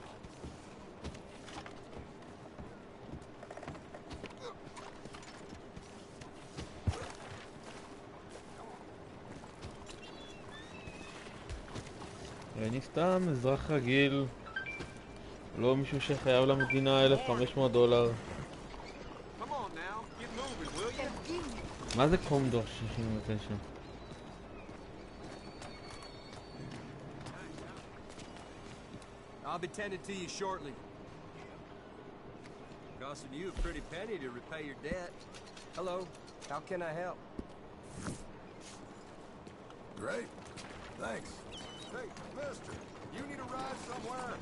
אני סתם אזרח רגיל, לא מישהו שחייב למדינה אלף וחמש מאות דולר. מה זה קומדור שישים ותשע? I'll be tending to you shortly. Costing you a pretty penny to repay your debt. Hello, how can I help? Great. Thanks. Hey, mister, you need a ride somewhere?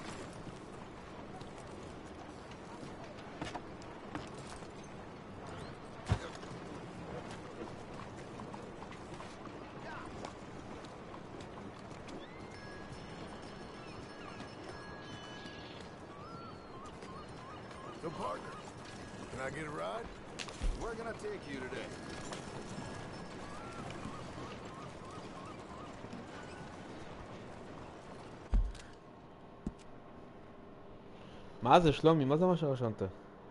So, partner, can I get a ride? Where can I take you today? מה זה שלומי? מה זה מה שרשמת?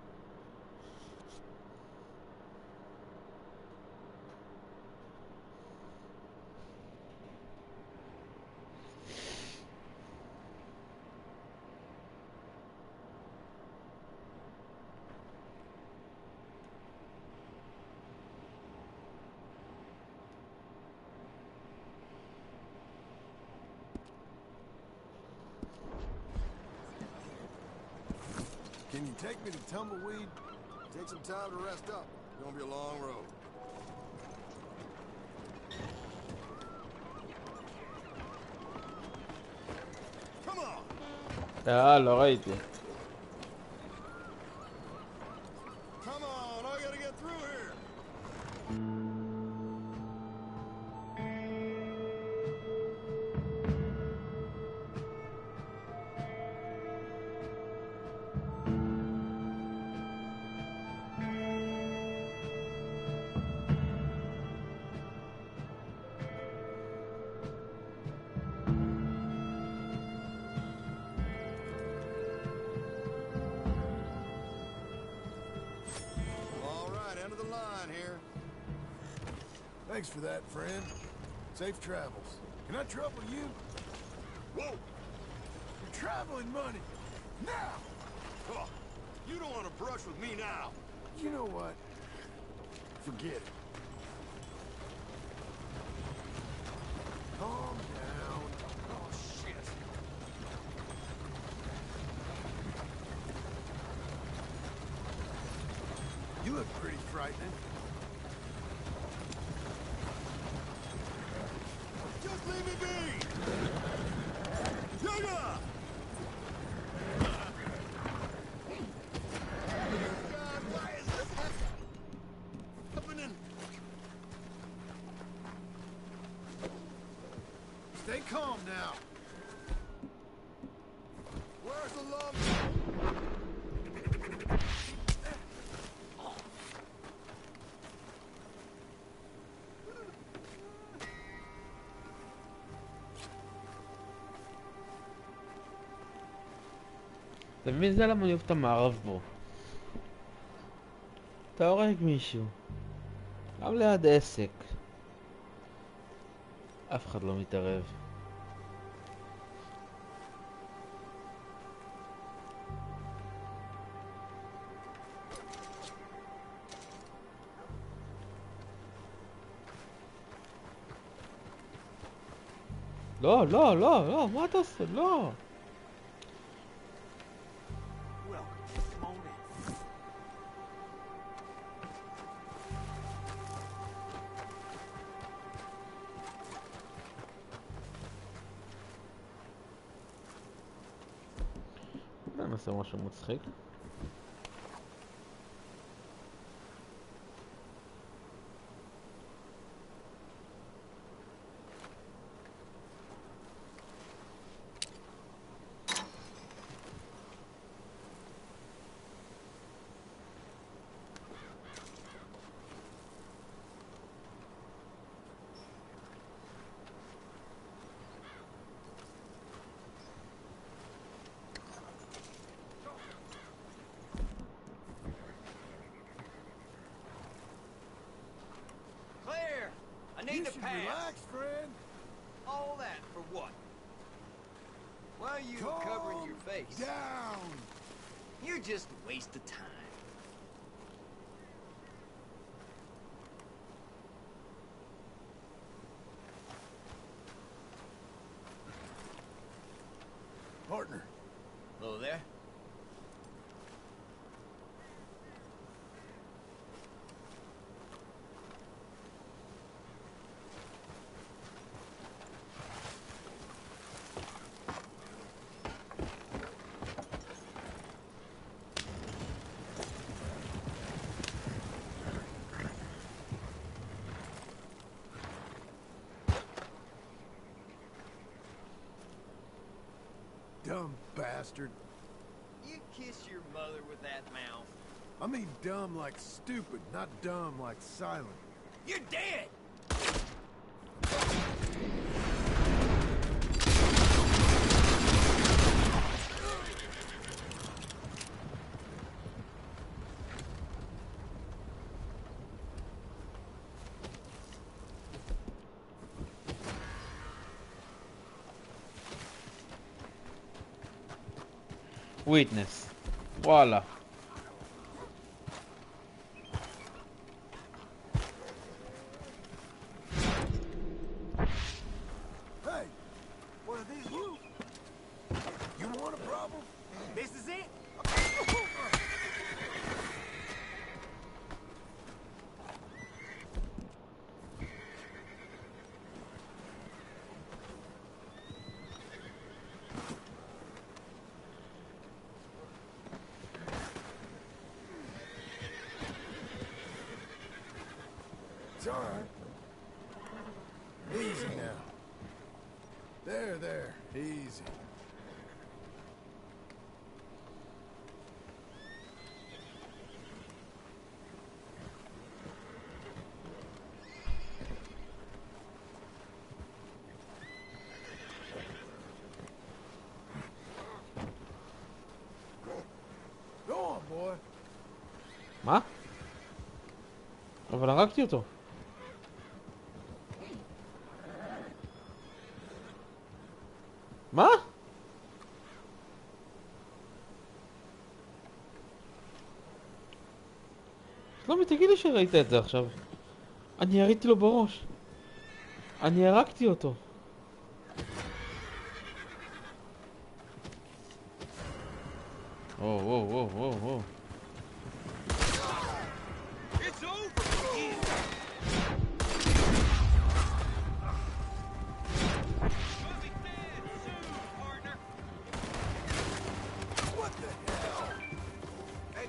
Can you take me to Tumbleweed? Take some time to rest up. It's gonna be a long road. Come on! אה, לא ראיתי. Come on, I gotta get through here. Thanks for that, friend. Safe travels. Can I trouble you? Whoa! You're traveling money! Now! Oh, you don't want to brush with me now! You know what? Forget it. Calm down. Oh, shit. You look pretty frightening. Just leave me be! Yaga! God, why is this happening? Stay calm now. Where's the lump? אתה מבין זה למה אני אוהב את המערב בו? אתה הורג מישהו גם ליד עסק, אף אחד לא מתערב. לא, לא, לא, לא, מה אתה עושה? לא. נעשה משהו מצחיק. I need You to should pass. relax, friend. All that for what? Why are you Calm covering your face? down. You're just a waste of time. Partner. Hello there. Dumb bastard. You kiss your mother with that mouth. I mean dumb like stupid, not dumb like silent. You're dead! וויטנס. וואלה. Hey, what are these you? You want a problem? This is it? It's all right. Easy now. There, there. Easy. Go on, boy. מה? אבל הרגתי אותו. מה? שלומי, תגיד לי שראית את זה עכשיו. אני יריתי לו בראש. אני הרגתי אותו. וואו וואו וואו וואו וואו. It's over for you! What the hell? Hey,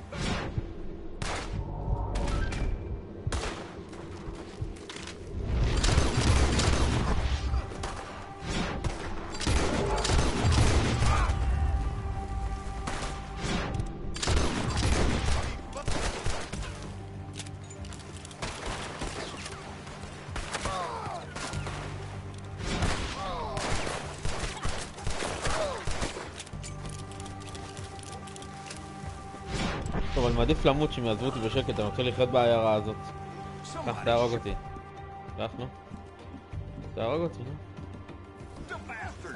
טוב, אני מעדיף למות שהם יעזבו אותי בשקט, אני רוצה לחיות בעיירה הזאת. קח, תהרוג אותי. קח, נו. תהרוג אותי, נו. The bastard!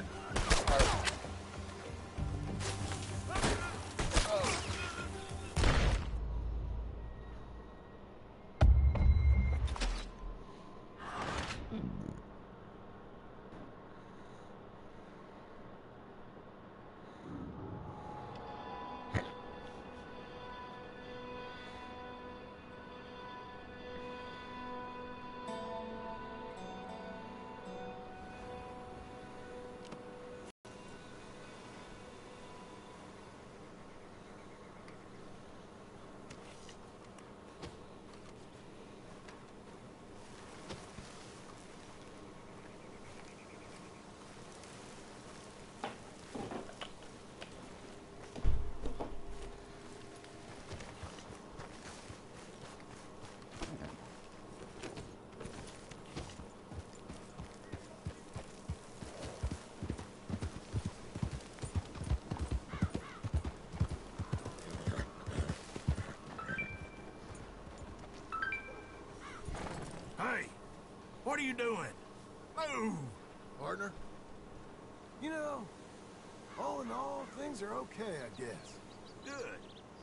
What are you doing? Move, partner. You know, all in all, things are okay, I guess. Good.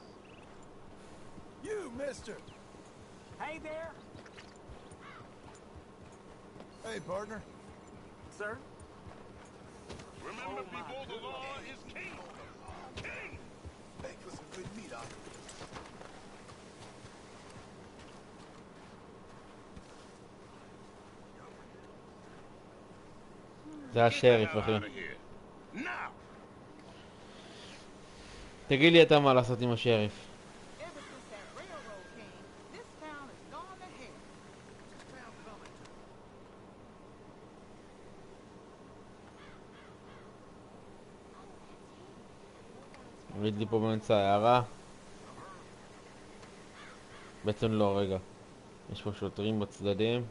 You, mister. Hey there. Hey, partner. Sir? Remember, oh people, the law is king. King! Make us some good meat, Doc. זה השריף, אחי. תגיד לי אתה מה לעשות עם השריף. נוריד לי פה באמצע הערה. בעצם לא, רגע. יש פה שוטרים בצדדים.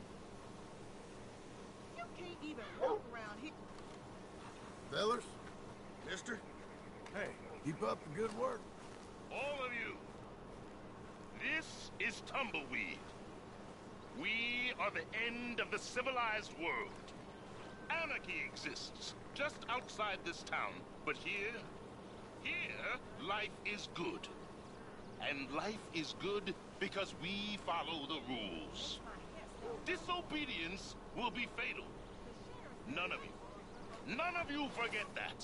Fellas, mister, hey, keep up the good work. All of you, this is Tumbleweed. We are the end of the civilized world. Anarchy exists just outside this town, but here, here, life is good. And life is good because we follow the rules. Disobedience will be fatal. None of you. None of you forget that.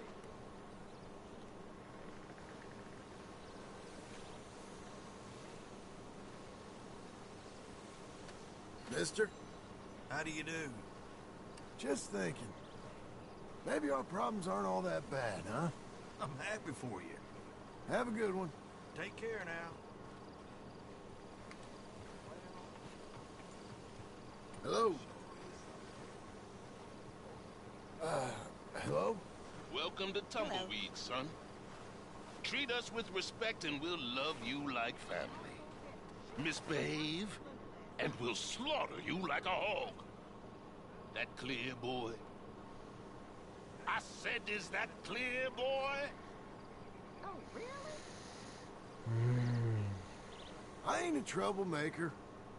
Mister, how do you do? Just thinking. Maybe our problems aren't all that bad, huh? I'm happy for you. Have a good one. Take care now. Hello? Uh, hello? Welcome to Tumbleweed, son. Treat us with respect and we'll love you like family. Misbehave, and we'll slaughter you like a hog. That clear, boy? I said, is that clear, boy? Oh, really? I ain't a troublemaker.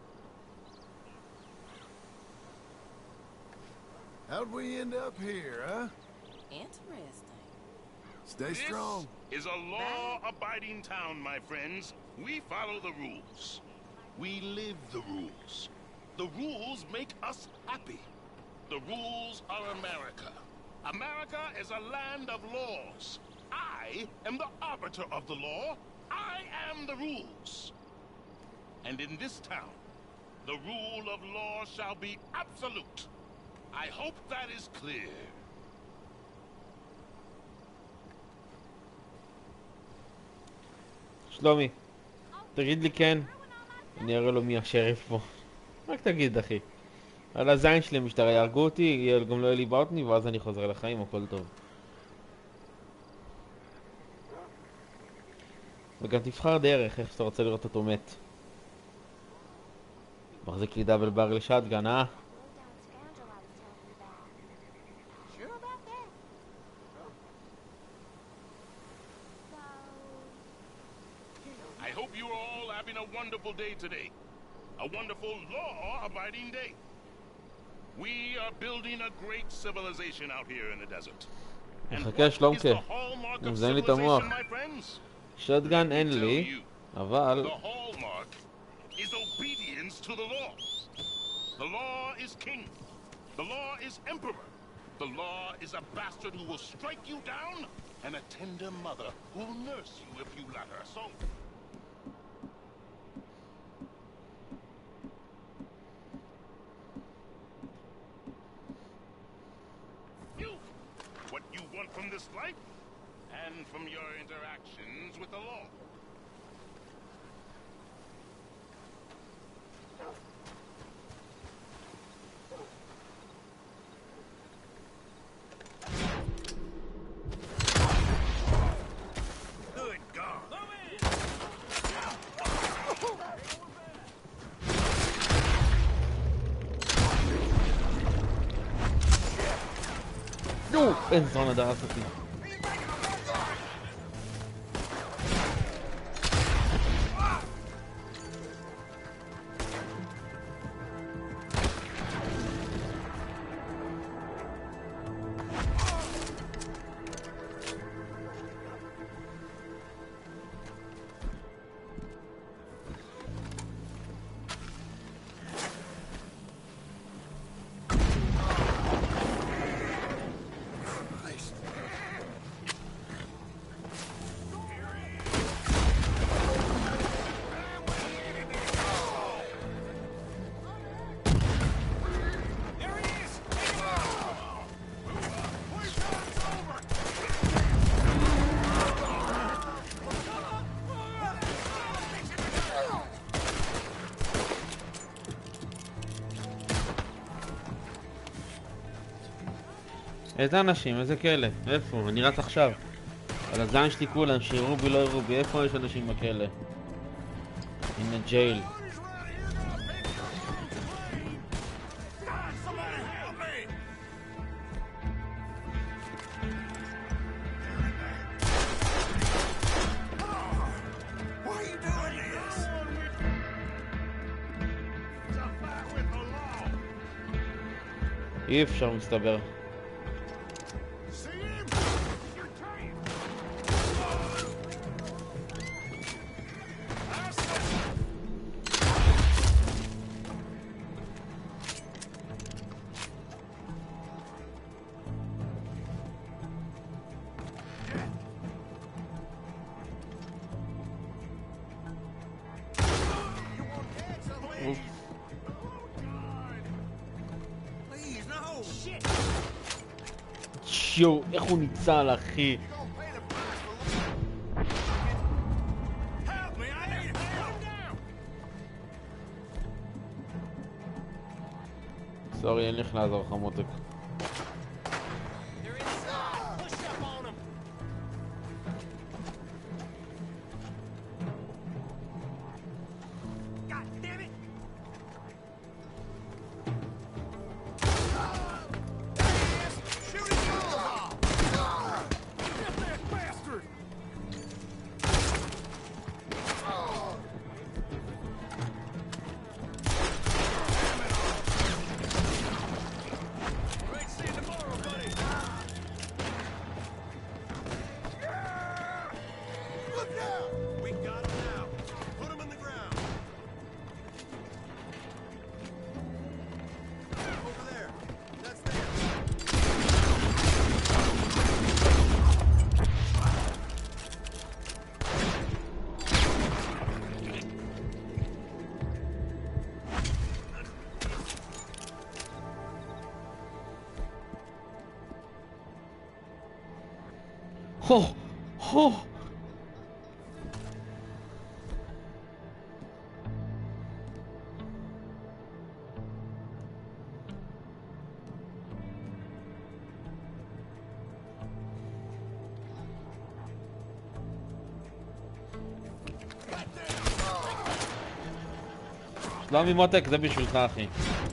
How'd we end up here, huh? Interesting. Stay strong. This is a law-abiding town, my friends. We follow the rules. We live the rules. The rules make us happy. The rules are America. America is a land of laws. I am the arbiter of the law. I am the rules. And in this town, the rule of law shall be absolute. I hope that is clear. שלומי, תגיד לי כן, אני אראה לו מי השריף פה. רק תגיד, אחי. על הזין שלי משטרה יהרגו אותי, גם לא יהיה לי באוטני, ואז אני חוזר לחיים, הכל טוב. וגם תבחר דרך, איך שאתה רוצה לראות אותו מת. מחזיק לי דאבל בר לשאטגן, אה? I hope you are all having a wonderful day today. A wonderful law-abiding day. We are building a great civilization out here in the desert. And what is the hallmark of civilization, my friends? שוטגן אין לי, אבל... The hallmark is obedience to the law. The law is king. The law is emperor. The law is a bastard who will strike you down, and a tender mother who will nurse you if you let her. So... You, what you want from this life, and from your interactions with the law. Good God. נו, אין זונה דרס אותי. איזה אנשים? איזה כאלה? איפה? אני רץ עכשיו. על הזין שלי כולם, שיראו בי, לא יראו בי. איפה יש אנשים בכלא? הנה ג'ייל. אי אפשר מסתבר. יו, איך הוא ניצל, אחי? סורי, אין לי איך לעזור לך מותק. הו! הו! שלומי מותק, זה בשבילך אחי.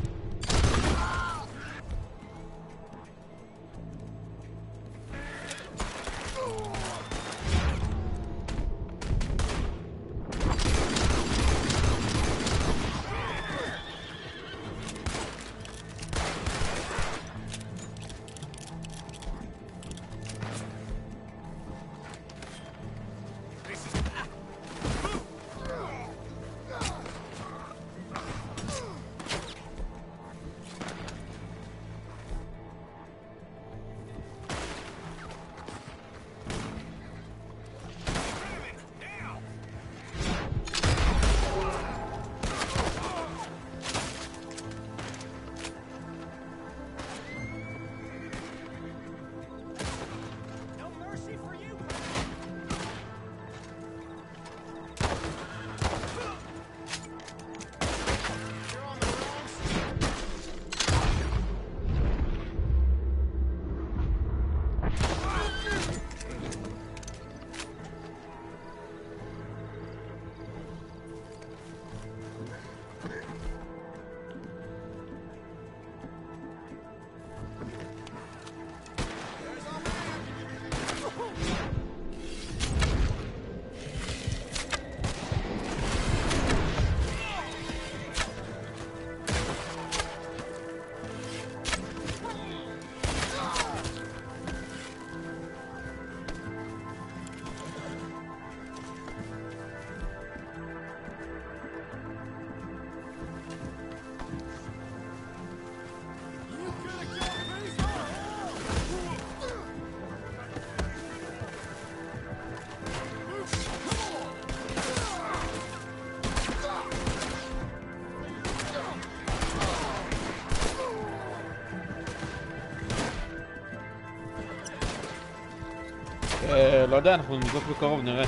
לא יודע, אנחנו נבדוק בקרוב, נראה.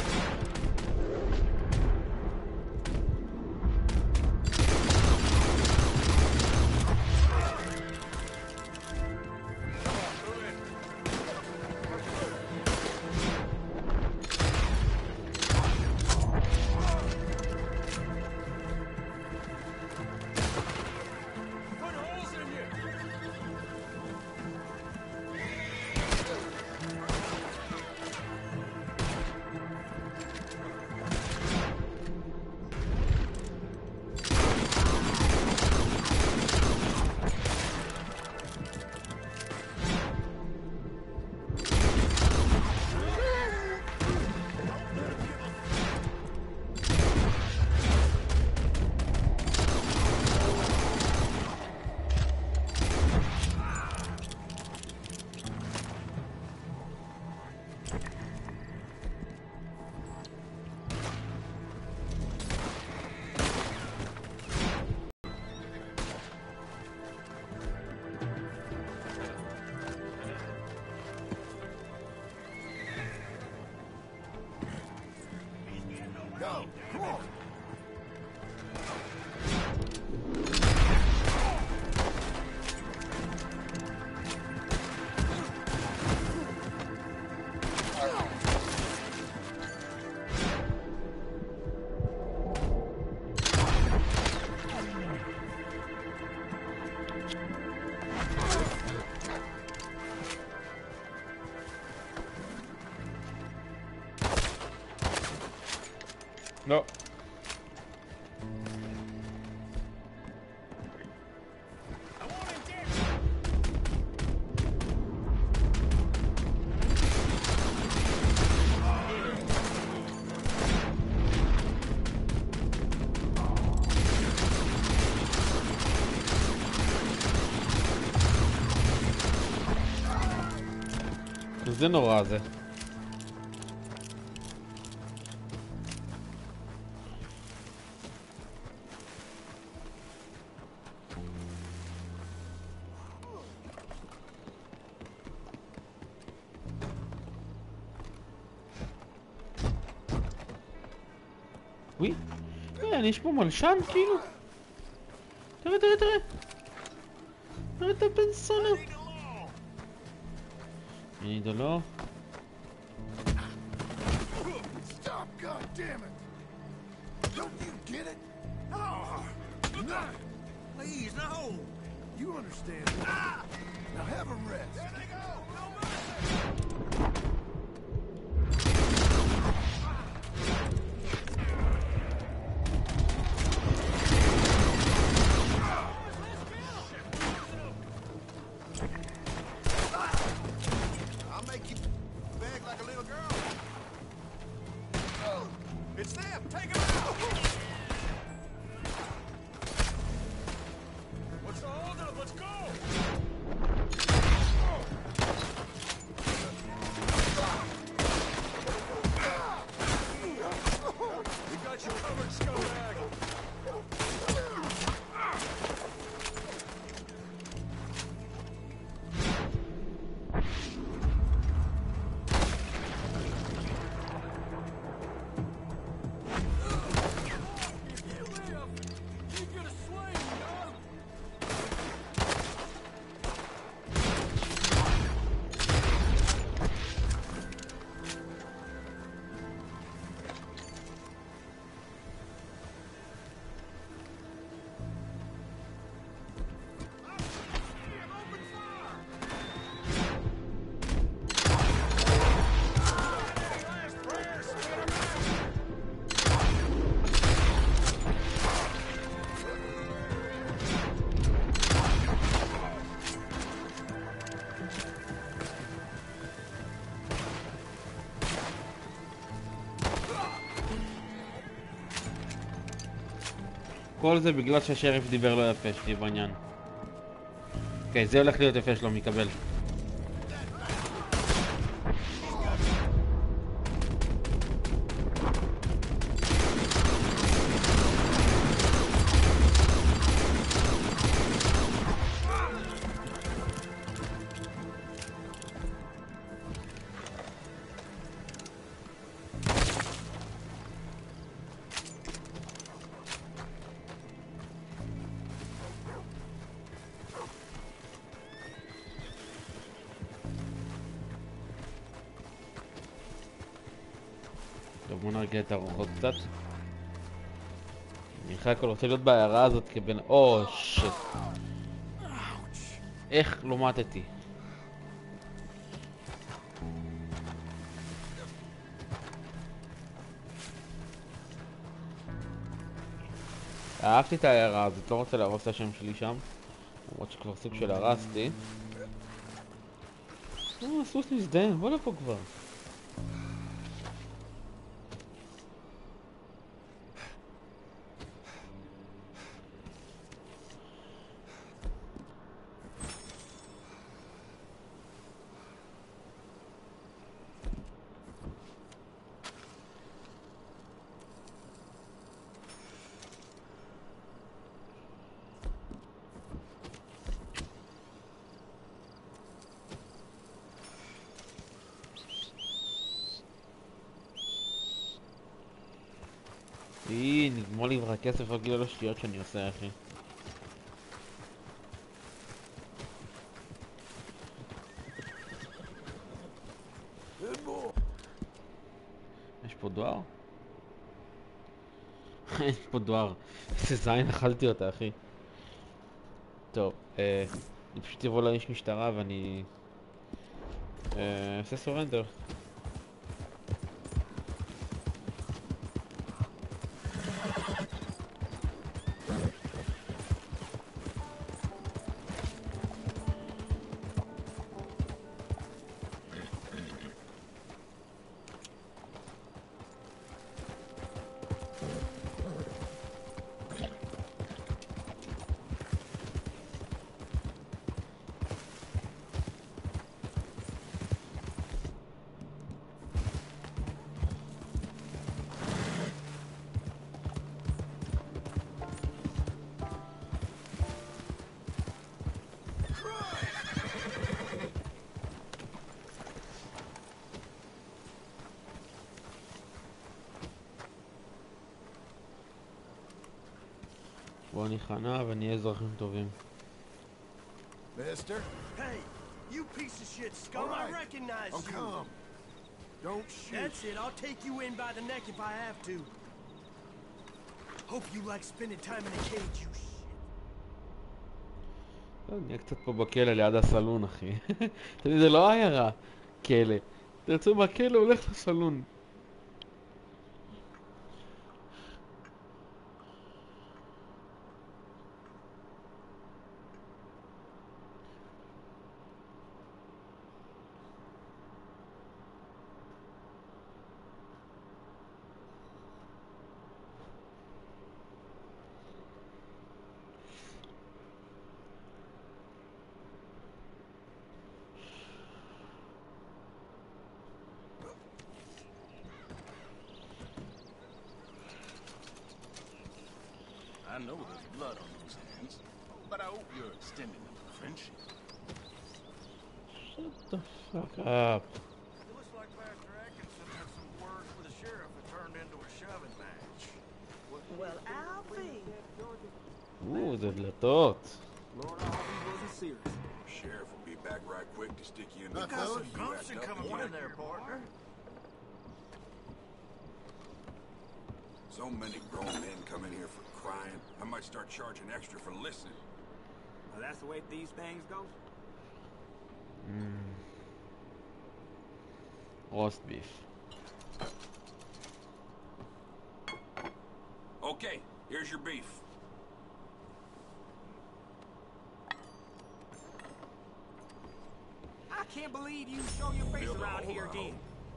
לא. זה נורא זה. וואי, יש פה מלשן כאילו. תראה, תראה, תראה. תראה את הבן סונר. אני לא לא. God damn it! Don't you get it? Oh, no! Please, no! You understand? Ah! Now have a rest. There they go! No mercy! I'll make you beg like a little girl. It's them! Take him out! What's the holdup? Let's go! We got you covered, scumbag! כל זה בגלל שהשריף דיבר לא יפה שלי בעניין. אוקיי, זה הולך להיות יפה שלו מקבל. טוב, בוא נרגיע את הרוחות קצת. אני אחרי הכל רוצה להיות בעיירה הזאת כבן... או, שיט. איך לא מתתי? אהבתי את העיירה הזאת, לא רוצה להרוס את השם שלי שם. למרות שכבר סוג של הרסתי. אה, סוס מזדיין, בוא לפה כבר. אי, נגמור לי כבר כסף רגיל על השטויות שאני עושה, אחי. יש פה דואר? יש פה דואר. איזה זין אכלתי אותה, אחי. טוב, אה... אני פשוט אבוא לאיש משטרה ואני... אה... אעשה סורנדר. בואו ניכנע ונהיה אזרחים טובים. Mister? Hey, you piece of shit scum, All right. I recognize Oh, you. come. Don't shoot. That's it, I'll take you in by the neck if I have to. Hope you like spending time in a cage, you shit. נהיה קצת פה בכלא ליד הסלון, אחי. תראי, זה לא עיירה, כלא. תרצו בכלא, הולך לסלון. I know there's blood on those hands, but I hope you're extending them a friendship. Shut the fuck up. It looks like Pastor Atkinson had some words with the sheriff that turned into a shoving match. Well, I'll be. Ooh, זה דלתות. Lord, I hope he wasn't serious. Sheriff will be back right quick to stick you in the You got some gumption coming in there, partner. So many grown men come in here for crying. I might start charging extra for listening. Well, that's the way these things go. Mm. Roast beef. Okay, here's your beef. I can't believe you show your face around here again.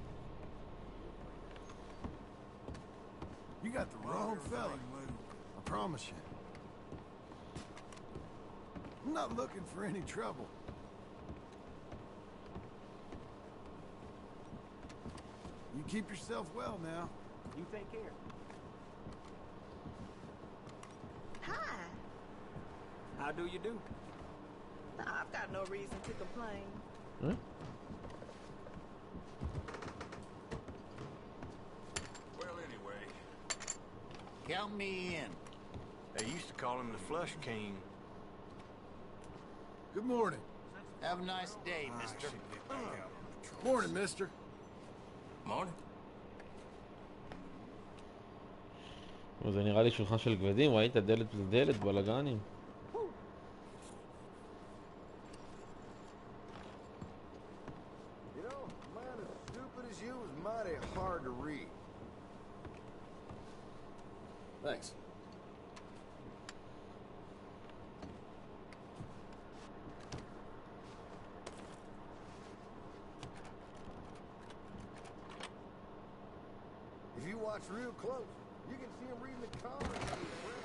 You got the wrong fella. I promise you. I'm not looking for any trouble. You keep yourself well now. You take care. Hi. How do you do? I've got no reason to complain. Huh? Well, anyway. Count me in. They used to call him the Flush King. Good morning. Have a nice day, mister. Morning, mister. Morning. זה נראה לי שולחן של גבדים, ראית? דלת זה דלת, בלגנים. You know, a man as stupid as you is mighty hard to read. Thanks. If you watch real close, you can see him reading the comments on his friend.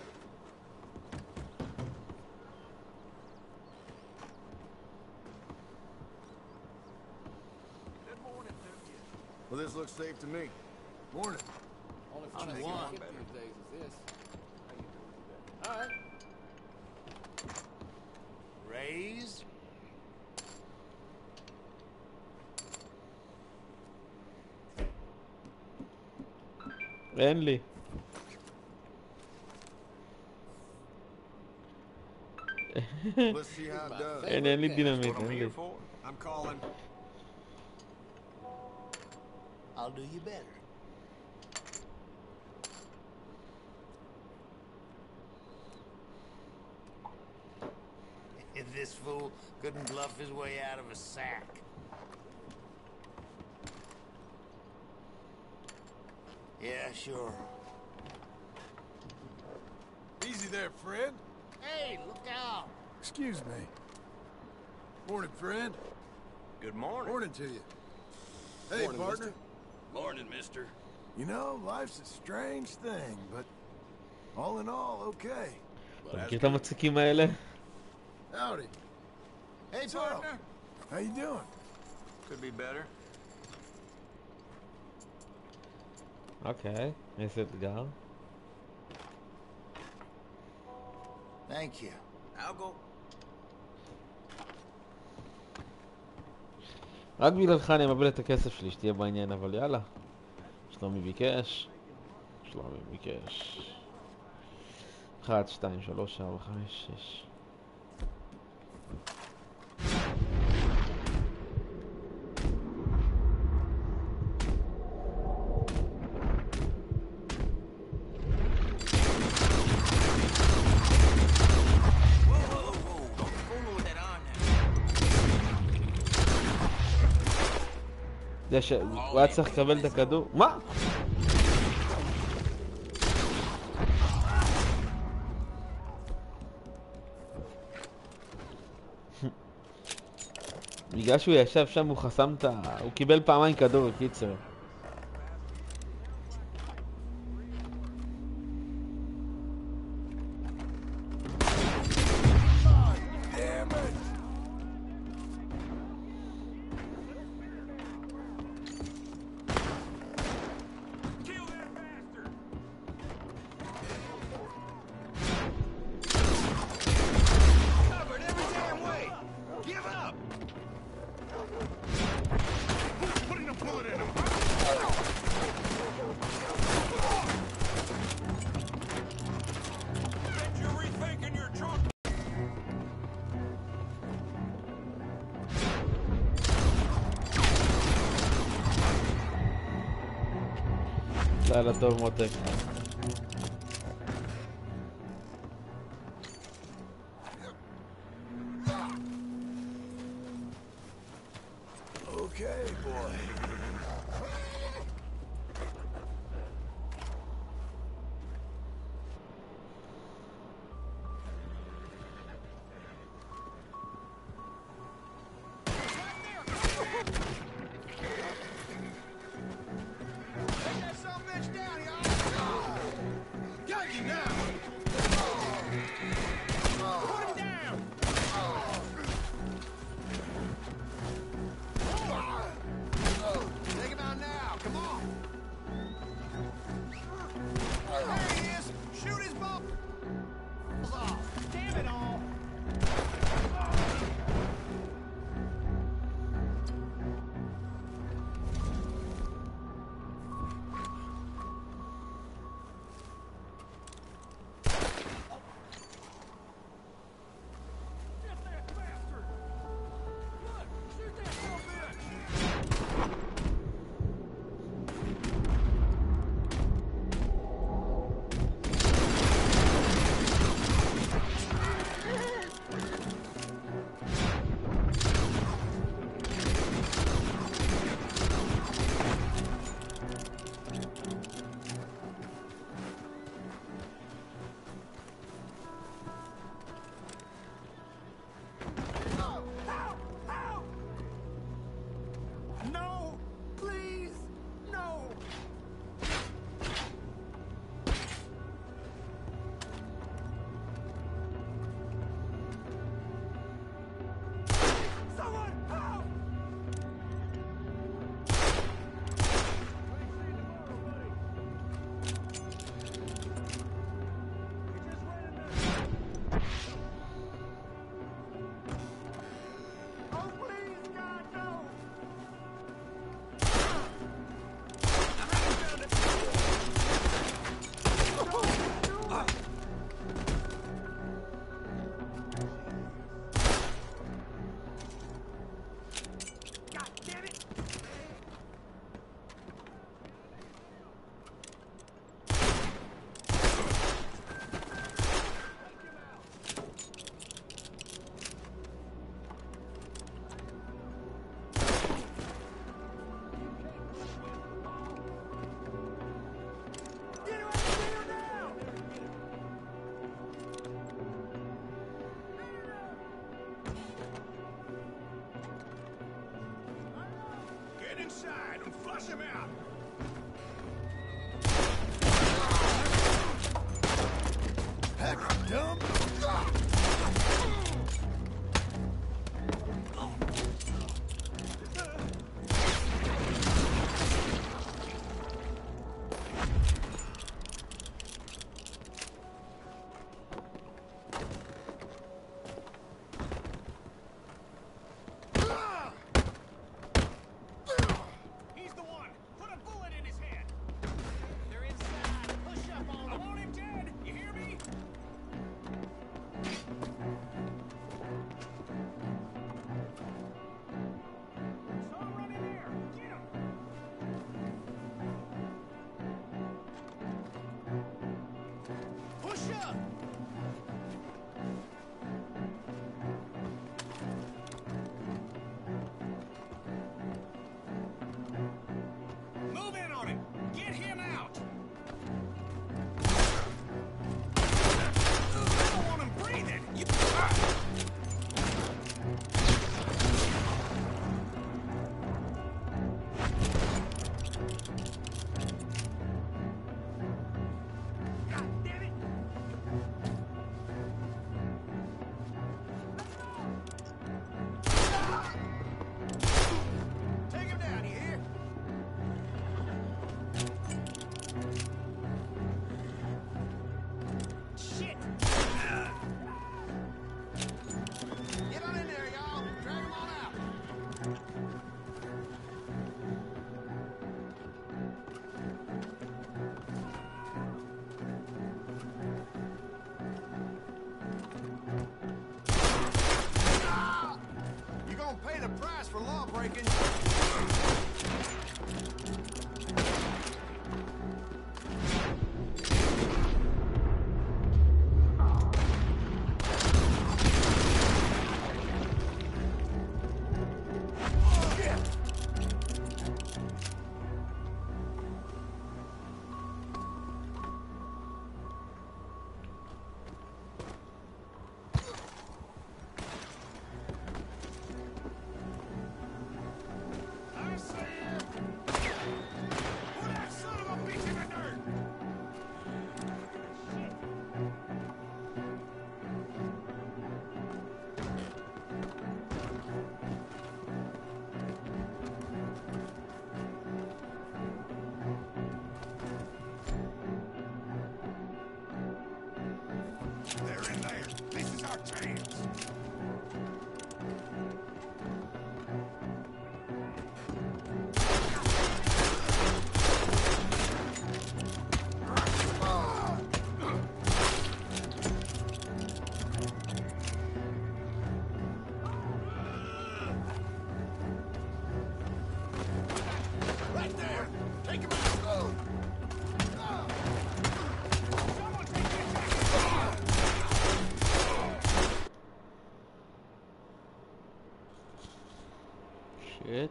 Good morning to you. Well, this looks safe to me. Morning. Only On fun one. these days is this. How you doing today? All right. Raise. אין לי. Let's see how it does. אין, אין לי דינמיט, What I'm אין לי. here for. I'm calling. I'll do you better. If this fool couldn't bluff his way out of a sack. Yeah, sure. Easy there, friend. Hey, look out! Excuse me. Morning, friend. Good morning. Morning to you. Hey, Morning, partner. mister. Morning, mister. You know, life's a strange thing, but all in all, okay. אתה מכיר את המצחיקים האלה? Howdy. Hey, So, partner. how you doing? Could be better. אוקיי, איזה אתגר. Thank you. I'll go. רק בגללך אני מביא את הכסף שלי, שתהיה בעניין, אבל יאללה. שלומי ביקש. שלומי ביקש. אחת, שתיים, שלוש, ארבע, חמש, שש. זה ש... הוא היה צריך לקבל את הכדור. מה? בגלל שהוא ישב שם הוא חסם את ה... הוא קיבל פעמיים כדור, קיצר. לילה טוב מותק. Okay, boy. Inside and flush him out. Heck, dumb. He's the one. Put a bullet They're in there. This is our chance. Right there. Take him out. Go. Shit.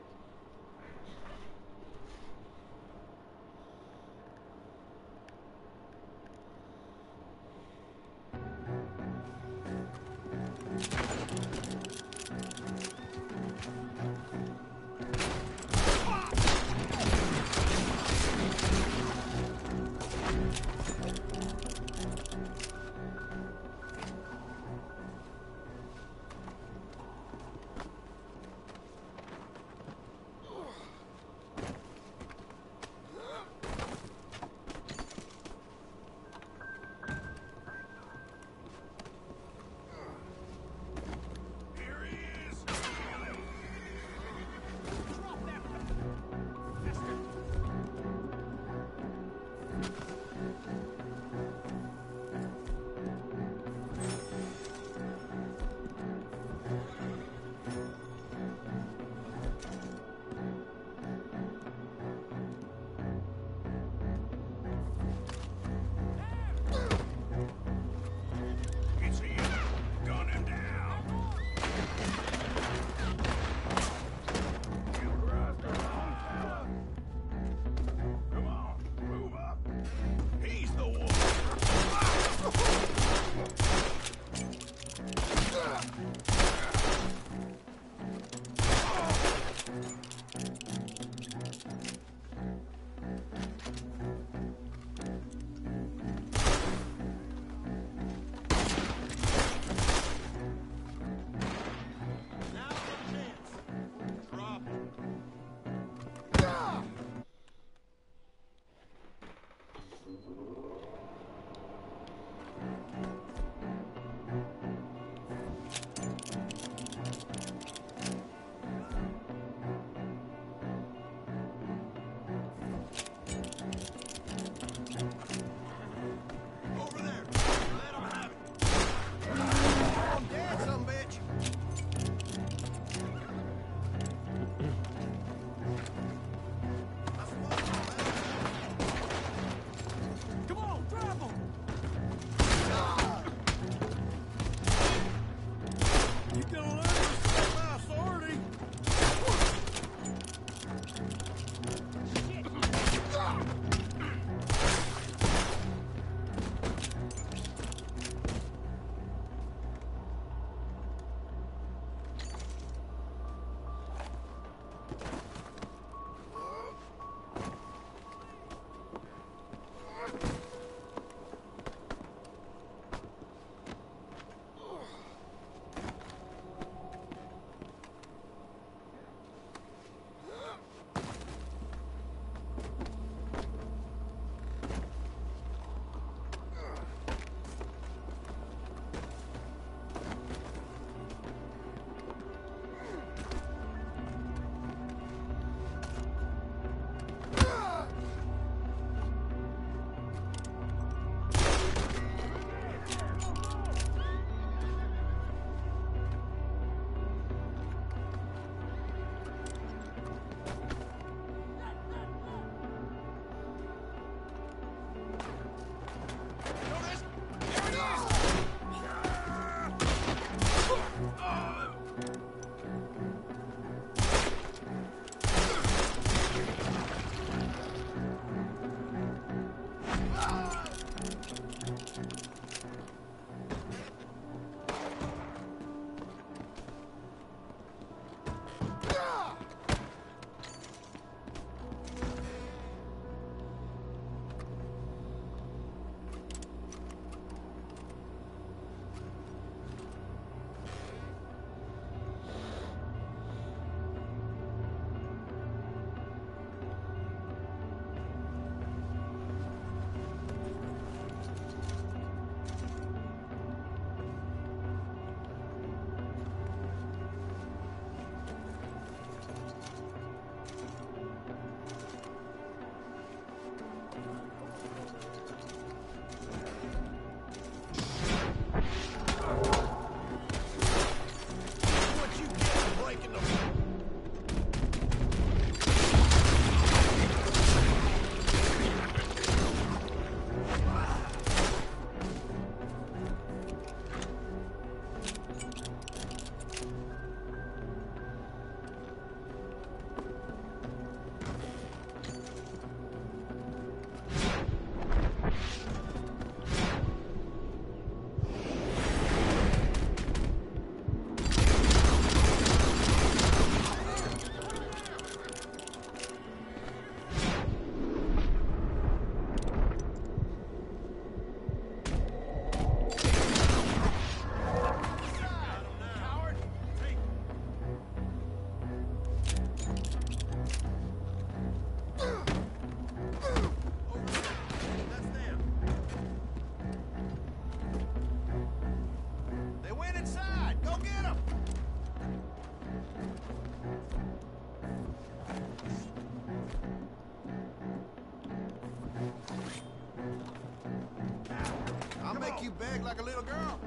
beg like a little girl?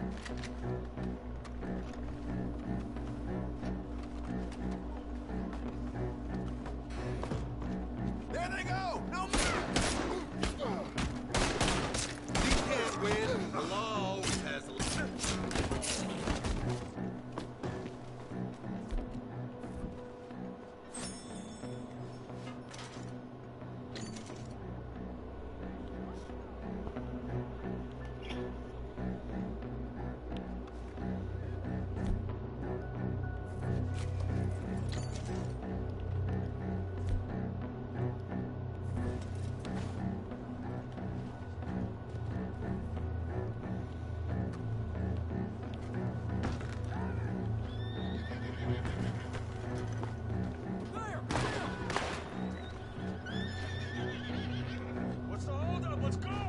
There they go! No more! You can't win. The law always has a... What's the holdup? Let's go!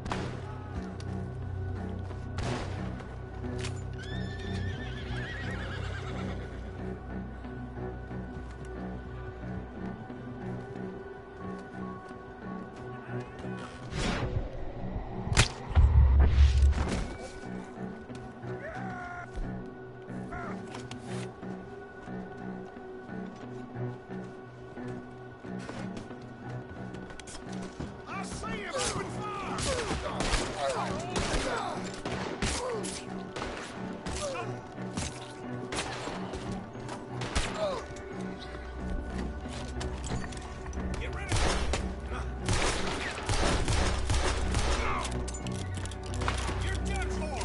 I see him! Open Get rid of him! You're done for!